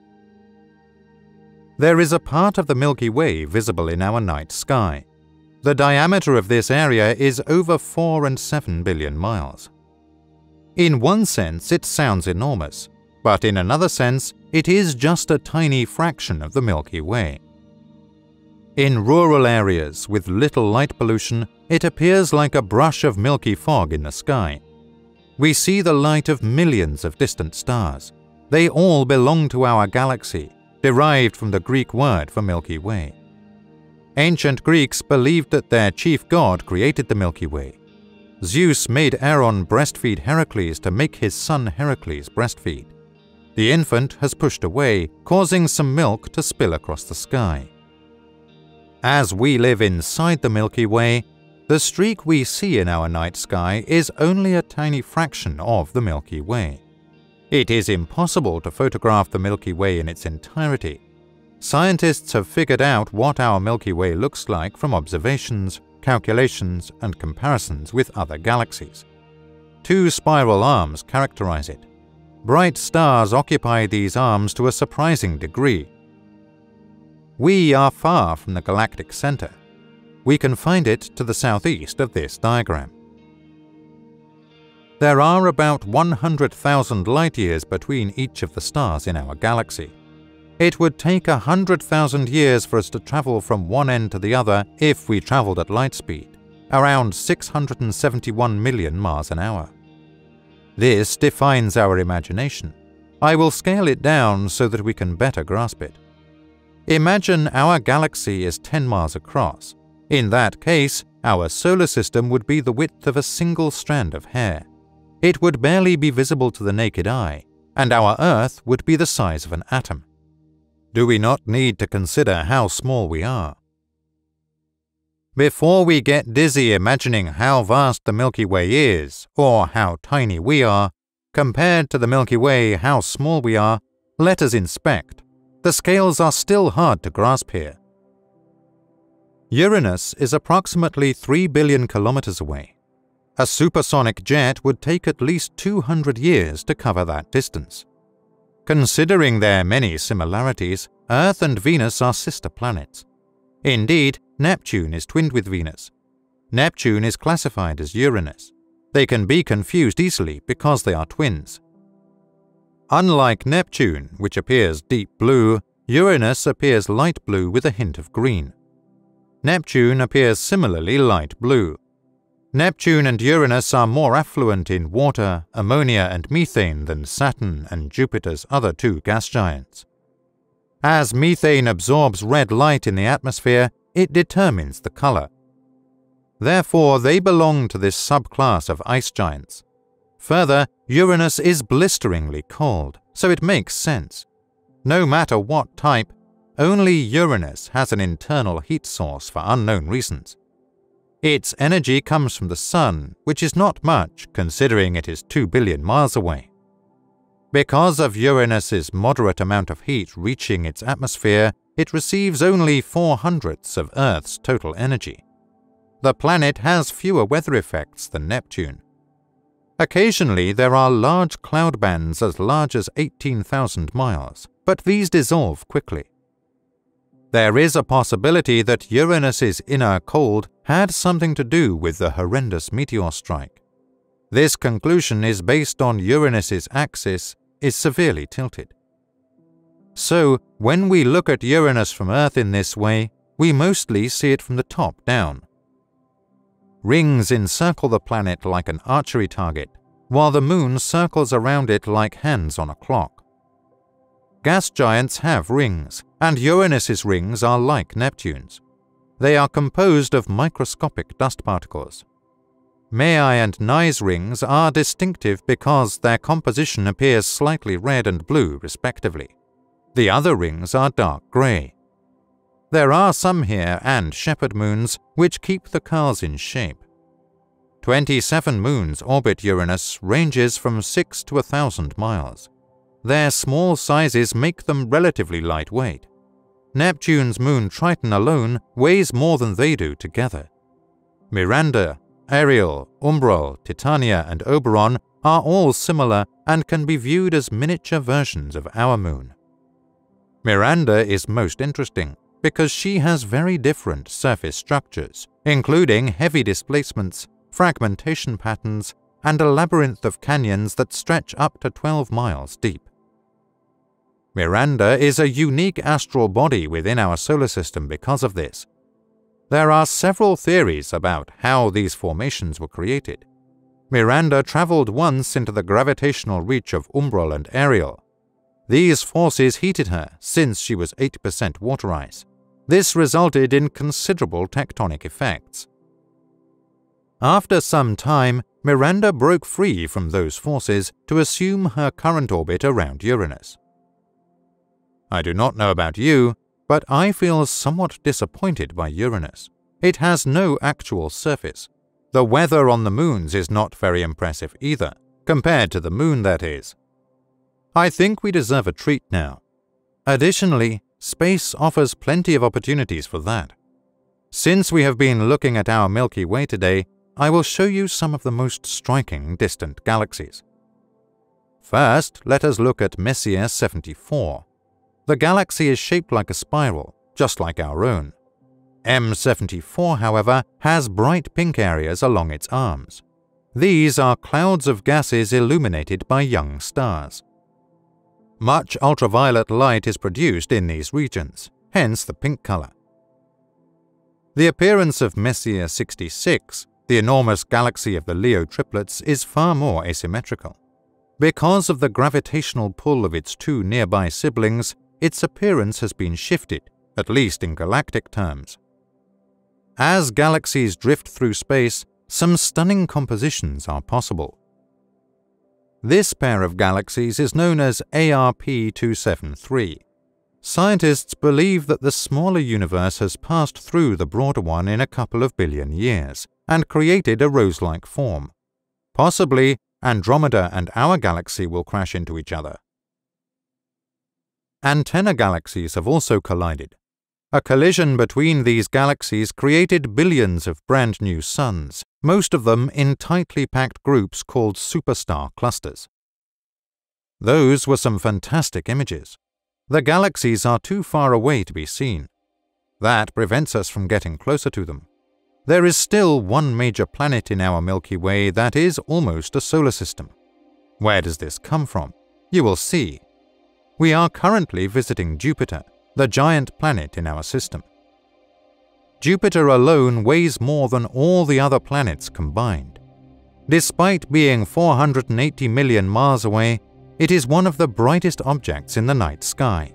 There is a part of the Milky Way visible in our night sky. The diameter of this area is over 4 and 7 billion miles. In one sense, it sounds enormous, but in another sense, it is just a tiny fraction of the Milky Way. In rural areas with little light pollution, it appears like a brush of milky fog in the sky. We see the light of millions of distant stars. They all belong to our galaxy, derived from the Greek word for Milky Way. Ancient Greeks believed that their chief god created the Milky Way. Zeus made Aaron breastfeed Heracles to make his son Heracles breastfeed. The infant has pushed away, causing some milk to spill across the sky. As we live inside the Milky Way, the streak we see in our night sky is only a tiny fraction of the Milky Way. It is impossible to photograph the Milky Way in its entirety. Scientists have figured out what our Milky Way looks like from observations, calculations, and comparisons with other galaxies. 2 spiral arms characterize it. Bright stars occupy these arms to a surprising degree. We are far from the galactic center. We can find it to the southeast of this diagram. There are about 100,000 light-years between each of the stars in our galaxy. It would take 100,000 years for us to travel from one end to the other if we traveled at light speed, around 671 million miles an hour. This defines our imagination. I will scale it down so that we can better grasp it. Imagine our galaxy is 10 miles across. In that case, our solar system would be the width of a single strand of hair. It would barely be visible to the naked eye, and our Earth would be the size of an atom. Do we not need to consider how small we are? Before we get dizzy imagining how vast the Milky Way is, or how tiny we are, compared to the Milky Way how small we are, let us inspect. The scales are still hard to grasp here. Uranus is approximately 3 billion kilometers away. A supersonic jet would take at least 200 years to cover that distance. Considering their many similarities, Earth and Venus are sister planets. Indeed, Neptune is twinned with Venus. Neptune is classified as Uranus. They can be confused easily because they are twins. Unlike Neptune, which appears deep blue, Uranus appears light blue with a hint of green. Neptune appears similarly light blue. Neptune and Uranus are more affluent in water, ammonia, and methane than Saturn and Jupiter's other two gas giants. As methane absorbs red light in the atmosphere, it determines the color. Therefore, they belong to this subclass of ice giants. Further, Uranus is blisteringly cold, so it makes sense. No matter what type, only Uranus has an internal heat source for unknown reasons. Its energy comes from the Sun, which is not much considering it is 2 billion miles away. Because of Uranus's moderate amount of heat reaching its atmosphere, it receives only 4/100ths of Earth's total energy. The planet has fewer weather effects than Neptune. Occasionally there are large cloud bands as large as 18,000 miles, but these dissolve quickly. There is a possibility that Uranus's inner cold had something to do with the horrendous meteor strike. This conclusion is based on Uranus's axis is severely tilted. So, when we look at Uranus from Earth in this way, we mostly see it from the top down. Rings encircle the planet like an archery target, while the Moon circles around it like hands on a clock. Gas giants have rings, and Uranus's rings are like Neptune's. They are composed of microscopic dust particles. Maei and Nye's rings are distinctive because their composition appears slightly red and blue respectively. The other rings are dark grey. There are some here and shepherd moons which keep the curls in shape. 27 moons orbit Uranus, ranges from 6 to 1,000 miles. Their small sizes make them relatively lightweight. Neptune's moon Triton alone weighs more than they do together. Miranda, Ariel, Umbriel, Titania, and Oberon are all similar and can be viewed as miniature versions of our moon. Miranda is most interesting because she has very different surface structures, including heavy displacements, fragmentation patterns, and a labyrinth of canyons that stretch up to 12 miles deep. Miranda is a unique astral body within our solar system because of this. There are several theories about how these formations were created. Miranda traveled once into the gravitational reach of Umbriel and Ariel. These forces heated her since she was 80% water ice. This resulted in considerable tectonic effects. After some time, Miranda broke free from those forces to assume her current orbit around Uranus. I do not know about you, but I feel somewhat disappointed by Uranus. It has no actual surface. The weather on the moons is not very impressive either, compared to the moon that is. I think we deserve a treat now. Additionally, space offers plenty of opportunities for that. Since we have been looking at our Milky Way today, I will show you some of the most striking distant galaxies. First, let us look at Messier 74. The galaxy is shaped like a spiral, just like our own. M74, however, has bright pink areas along its arms. These are clouds of gases illuminated by young stars. Much ultraviolet light is produced in these regions, hence the pink color. The appearance of Messier 66, the enormous galaxy of the Leo triplets, is far more asymmetrical. Because of the gravitational pull of its two nearby siblings, its appearance has been shifted, at least in galactic terms. As galaxies drift through space, some stunning compositions are possible. This pair of galaxies is known as ARP-273. Scientists believe that the smaller universe has passed through the broader one in a couple of billion years and created a rose-like form. Possibly, Andromeda and our galaxy will crash into each other. Antenna galaxies have also collided. A collision between these galaxies created billions of brand new suns, most of them in tightly packed groups called superstar clusters. Those were some fantastic images. The galaxies are too far away to be seen. That prevents us from getting closer to them. There is still one major planet in our Milky Way that is almost a solar system. Where does this come from? You will see. We are currently visiting Jupiter, the giant planet in our system. Jupiter alone weighs more than all the other planets combined. Despite being 480 million miles away, it is one of the brightest objects in the night sky.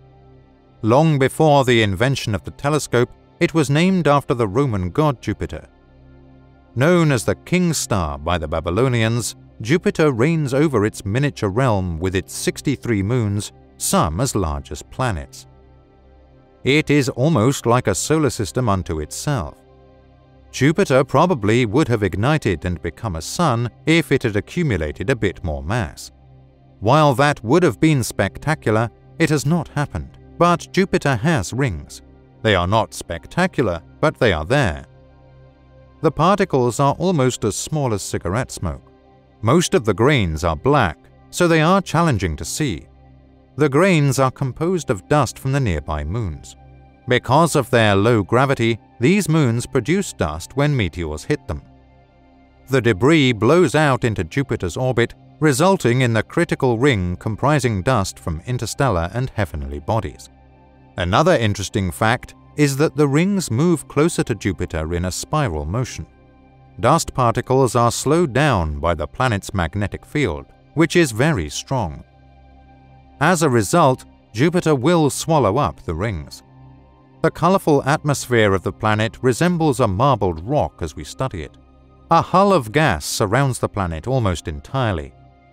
Long before the invention of the telescope, it was named after the Roman god Jupiter. Known as the King's Star by the Babylonians, Jupiter reigns over its miniature realm with its 63 moons, some as large as planets. It is almost like a solar system unto itself. Jupiter probably would have ignited and become a sun if it had accumulated a bit more mass. While that would have been spectacular, it has not happened, but Jupiter has rings. They are not spectacular, but they are there. The particles are almost as small as cigarette smoke. Most of the grains are black, so they are challenging to see. The grains are composed of dust from the nearby moons. Because of their low gravity, these moons produce dust when meteors hit them. The debris blows out into Jupiter's orbit, resulting in the critical ring comprising dust from interstellar and heavenly bodies. Another interesting fact is that the rings move closer to Jupiter in a spiral motion. Dust particles are slowed down by the planet's magnetic field, which is very strong. As a result, Jupiter will swallow up the rings. The colorful atmosphere of the planet resembles a marbled rock as we study it. A hull of gas surrounds the planet almost entirely.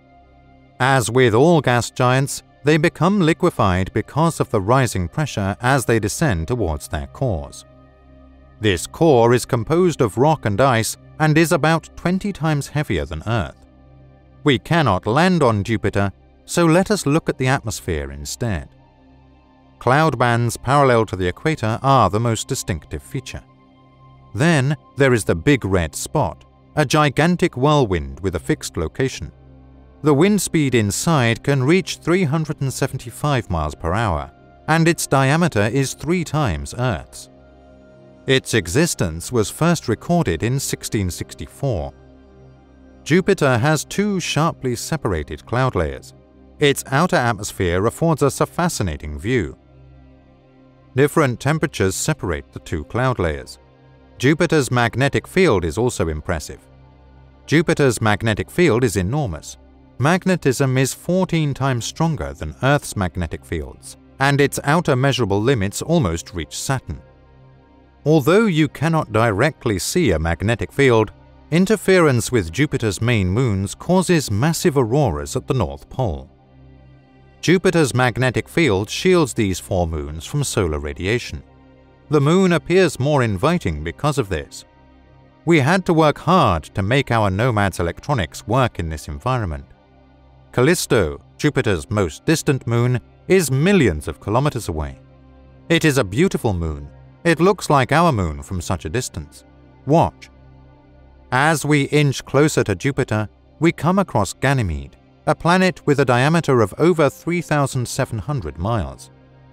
As with all gas giants, they become liquefied because of the rising pressure as they descend towards their cores. This core is composed of rock and ice and is about 20 times heavier than Earth. We cannot land on Jupiter, so let us look at the atmosphere instead. Cloud bands parallel to the equator are the most distinctive feature. Then there is the big red spot, a gigantic whirlwind with a fixed location. The wind speed inside can reach 375 miles per hour, and its diameter is 3 times Earth's. Its existence was first recorded in 1664. Jupiter has 2 sharply separated cloud layers. Its outer atmosphere affords us a fascinating view. Different temperatures separate the 2 cloud layers. Jupiter's magnetic field is also impressive. Jupiter's magnetic field is enormous. Magnetism is 14 times stronger than Earth's magnetic fields, and its outer measurable limits almost reach Saturn. Although you cannot directly see a magnetic field, interference with Jupiter's main moons causes massive auroras at the North Pole. Jupiter's magnetic field shields these 4 moons from solar radiation. The moon appears more inviting because of this. We had to work hard to make our Nomad's electronics work in this environment. Callisto, Jupiter's most distant moon, is millions of kilometers away. It is a beautiful moon. It looks like our moon from such a distance. Watch. As we inch closer to Jupiter, we come across Ganymede, a planet with a diameter of over 3,700 miles.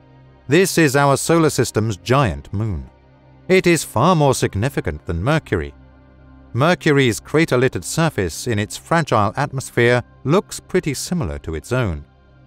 This is our solar system's giant moon. It is far more significant than Mercury. Mercury's crater-littered surface in its fragile atmosphere looks pretty similar to its own.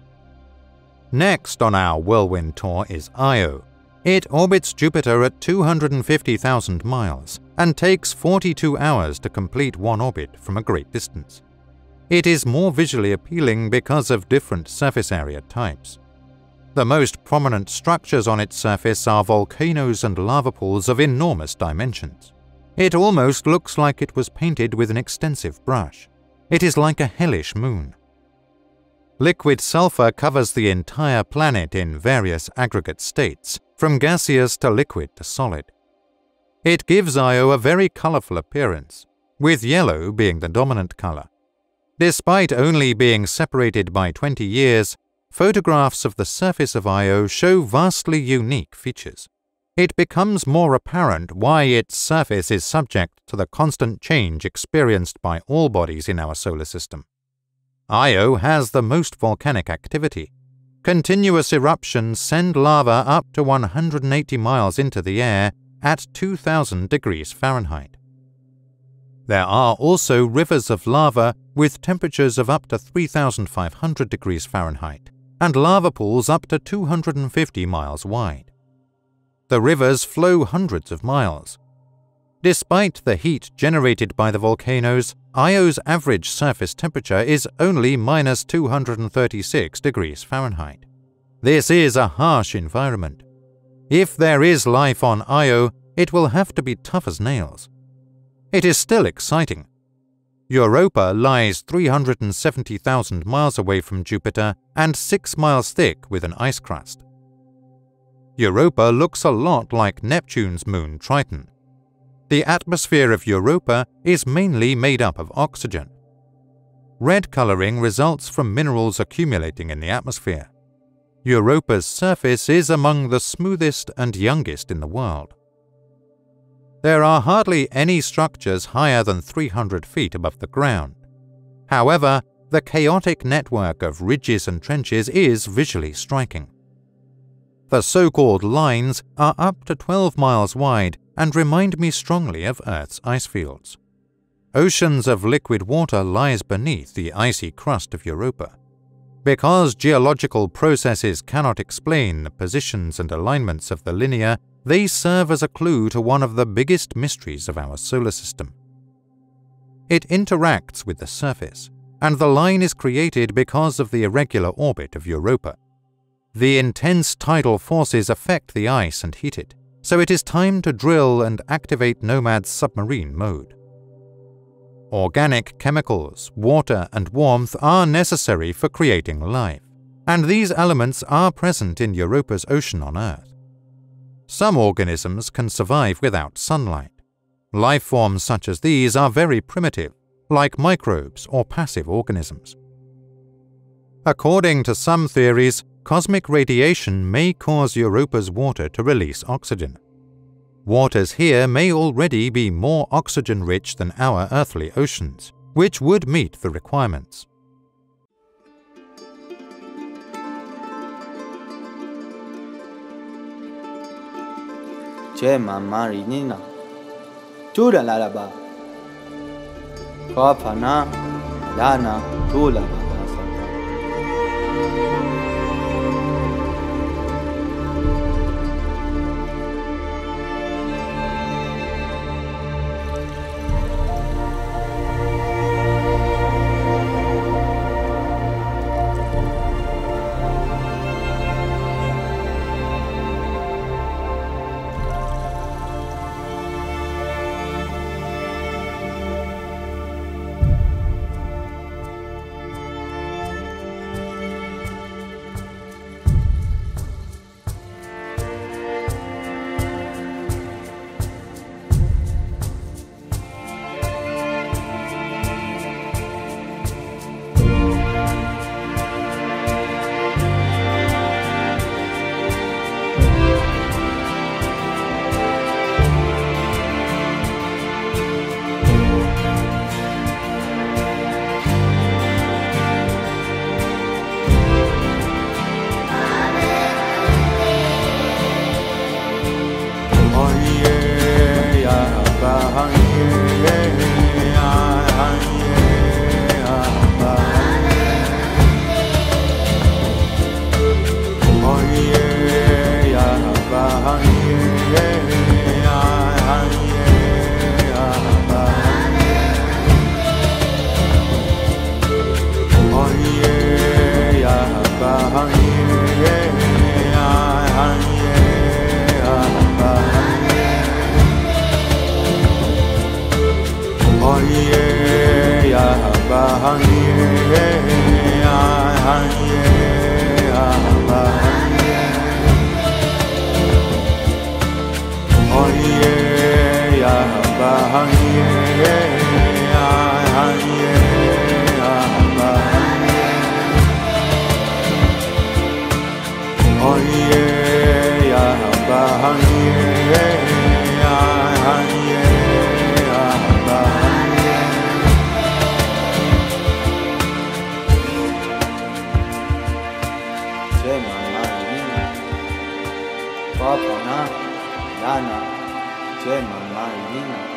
Next on our whirlwind tour is Io. It orbits Jupiter at 250,000 miles and takes 42 hours to complete one orbit from a great distance. It is more visually appealing because of different surface area types. The most prominent structures on its surface are volcanoes and lava pools of enormous dimensions. It almost looks like it was painted with an extensive brush. It is like a hellish moon. Liquid sulfur covers the entire planet in various aggregate states, from gaseous to liquid to solid. It gives Io a very colorful appearance, with yellow being the dominant color. Despite only being separated by 20 years, photographs of the surface of Io show vastly unique features. It becomes more apparent why its surface is subject to the constant change experienced by all bodies in our solar system. Io has the most volcanic activity. Continuous eruptions send lava up to 180 miles into the air at 2,000 degrees Fahrenheit. There are also rivers of lava with temperatures of up to 3,500 degrees Fahrenheit and lava pools up to 250 miles wide. The rivers flow hundreds of miles. Despite the heat generated by the volcanoes, Io's average surface temperature is only minus 236 degrees Fahrenheit. This is a harsh environment. If there is life on Io, it will have to be tough as nails. It is still exciting. Europa lies 370,000 miles away from Jupiter and 6 miles thick with an ice crust. Europa looks a lot like Neptune's moon Triton. The atmosphere of Europa is mainly made up of oxygen. Red coloring results from minerals accumulating in the atmosphere. Europa's surface is among the smoothest and youngest in the world. There are hardly any structures higher than 300 feet above the ground. However, the chaotic network of ridges and trenches is visually striking. The so-called lines are up to 12 miles wide and remind me strongly of Earth's ice fields. Oceans of liquid water lies beneath the icy crust of Europa. Because geological processes cannot explain the positions and alignments of the linear, they serve as a clue to one of the biggest mysteries of our solar system. It interacts with the surface, and the line is created because of the irregular orbit of Europa. The intense tidal forces affect the ice and heat it, so it is time to drill and activate Nomad's submarine mode. Organic chemicals, water, and warmth are necessary for creating life, and these elements are present in Europa's ocean on Earth. Some organisms can survive without sunlight. Life forms such as these are very primitive, like microbes or passive organisms. According to some theories, cosmic radiation may cause Europa's water to release oxygen. Waters here may already be more oxygen-rich than our earthly oceans, which would meet the requirements. Nana, Jai Mama Irina.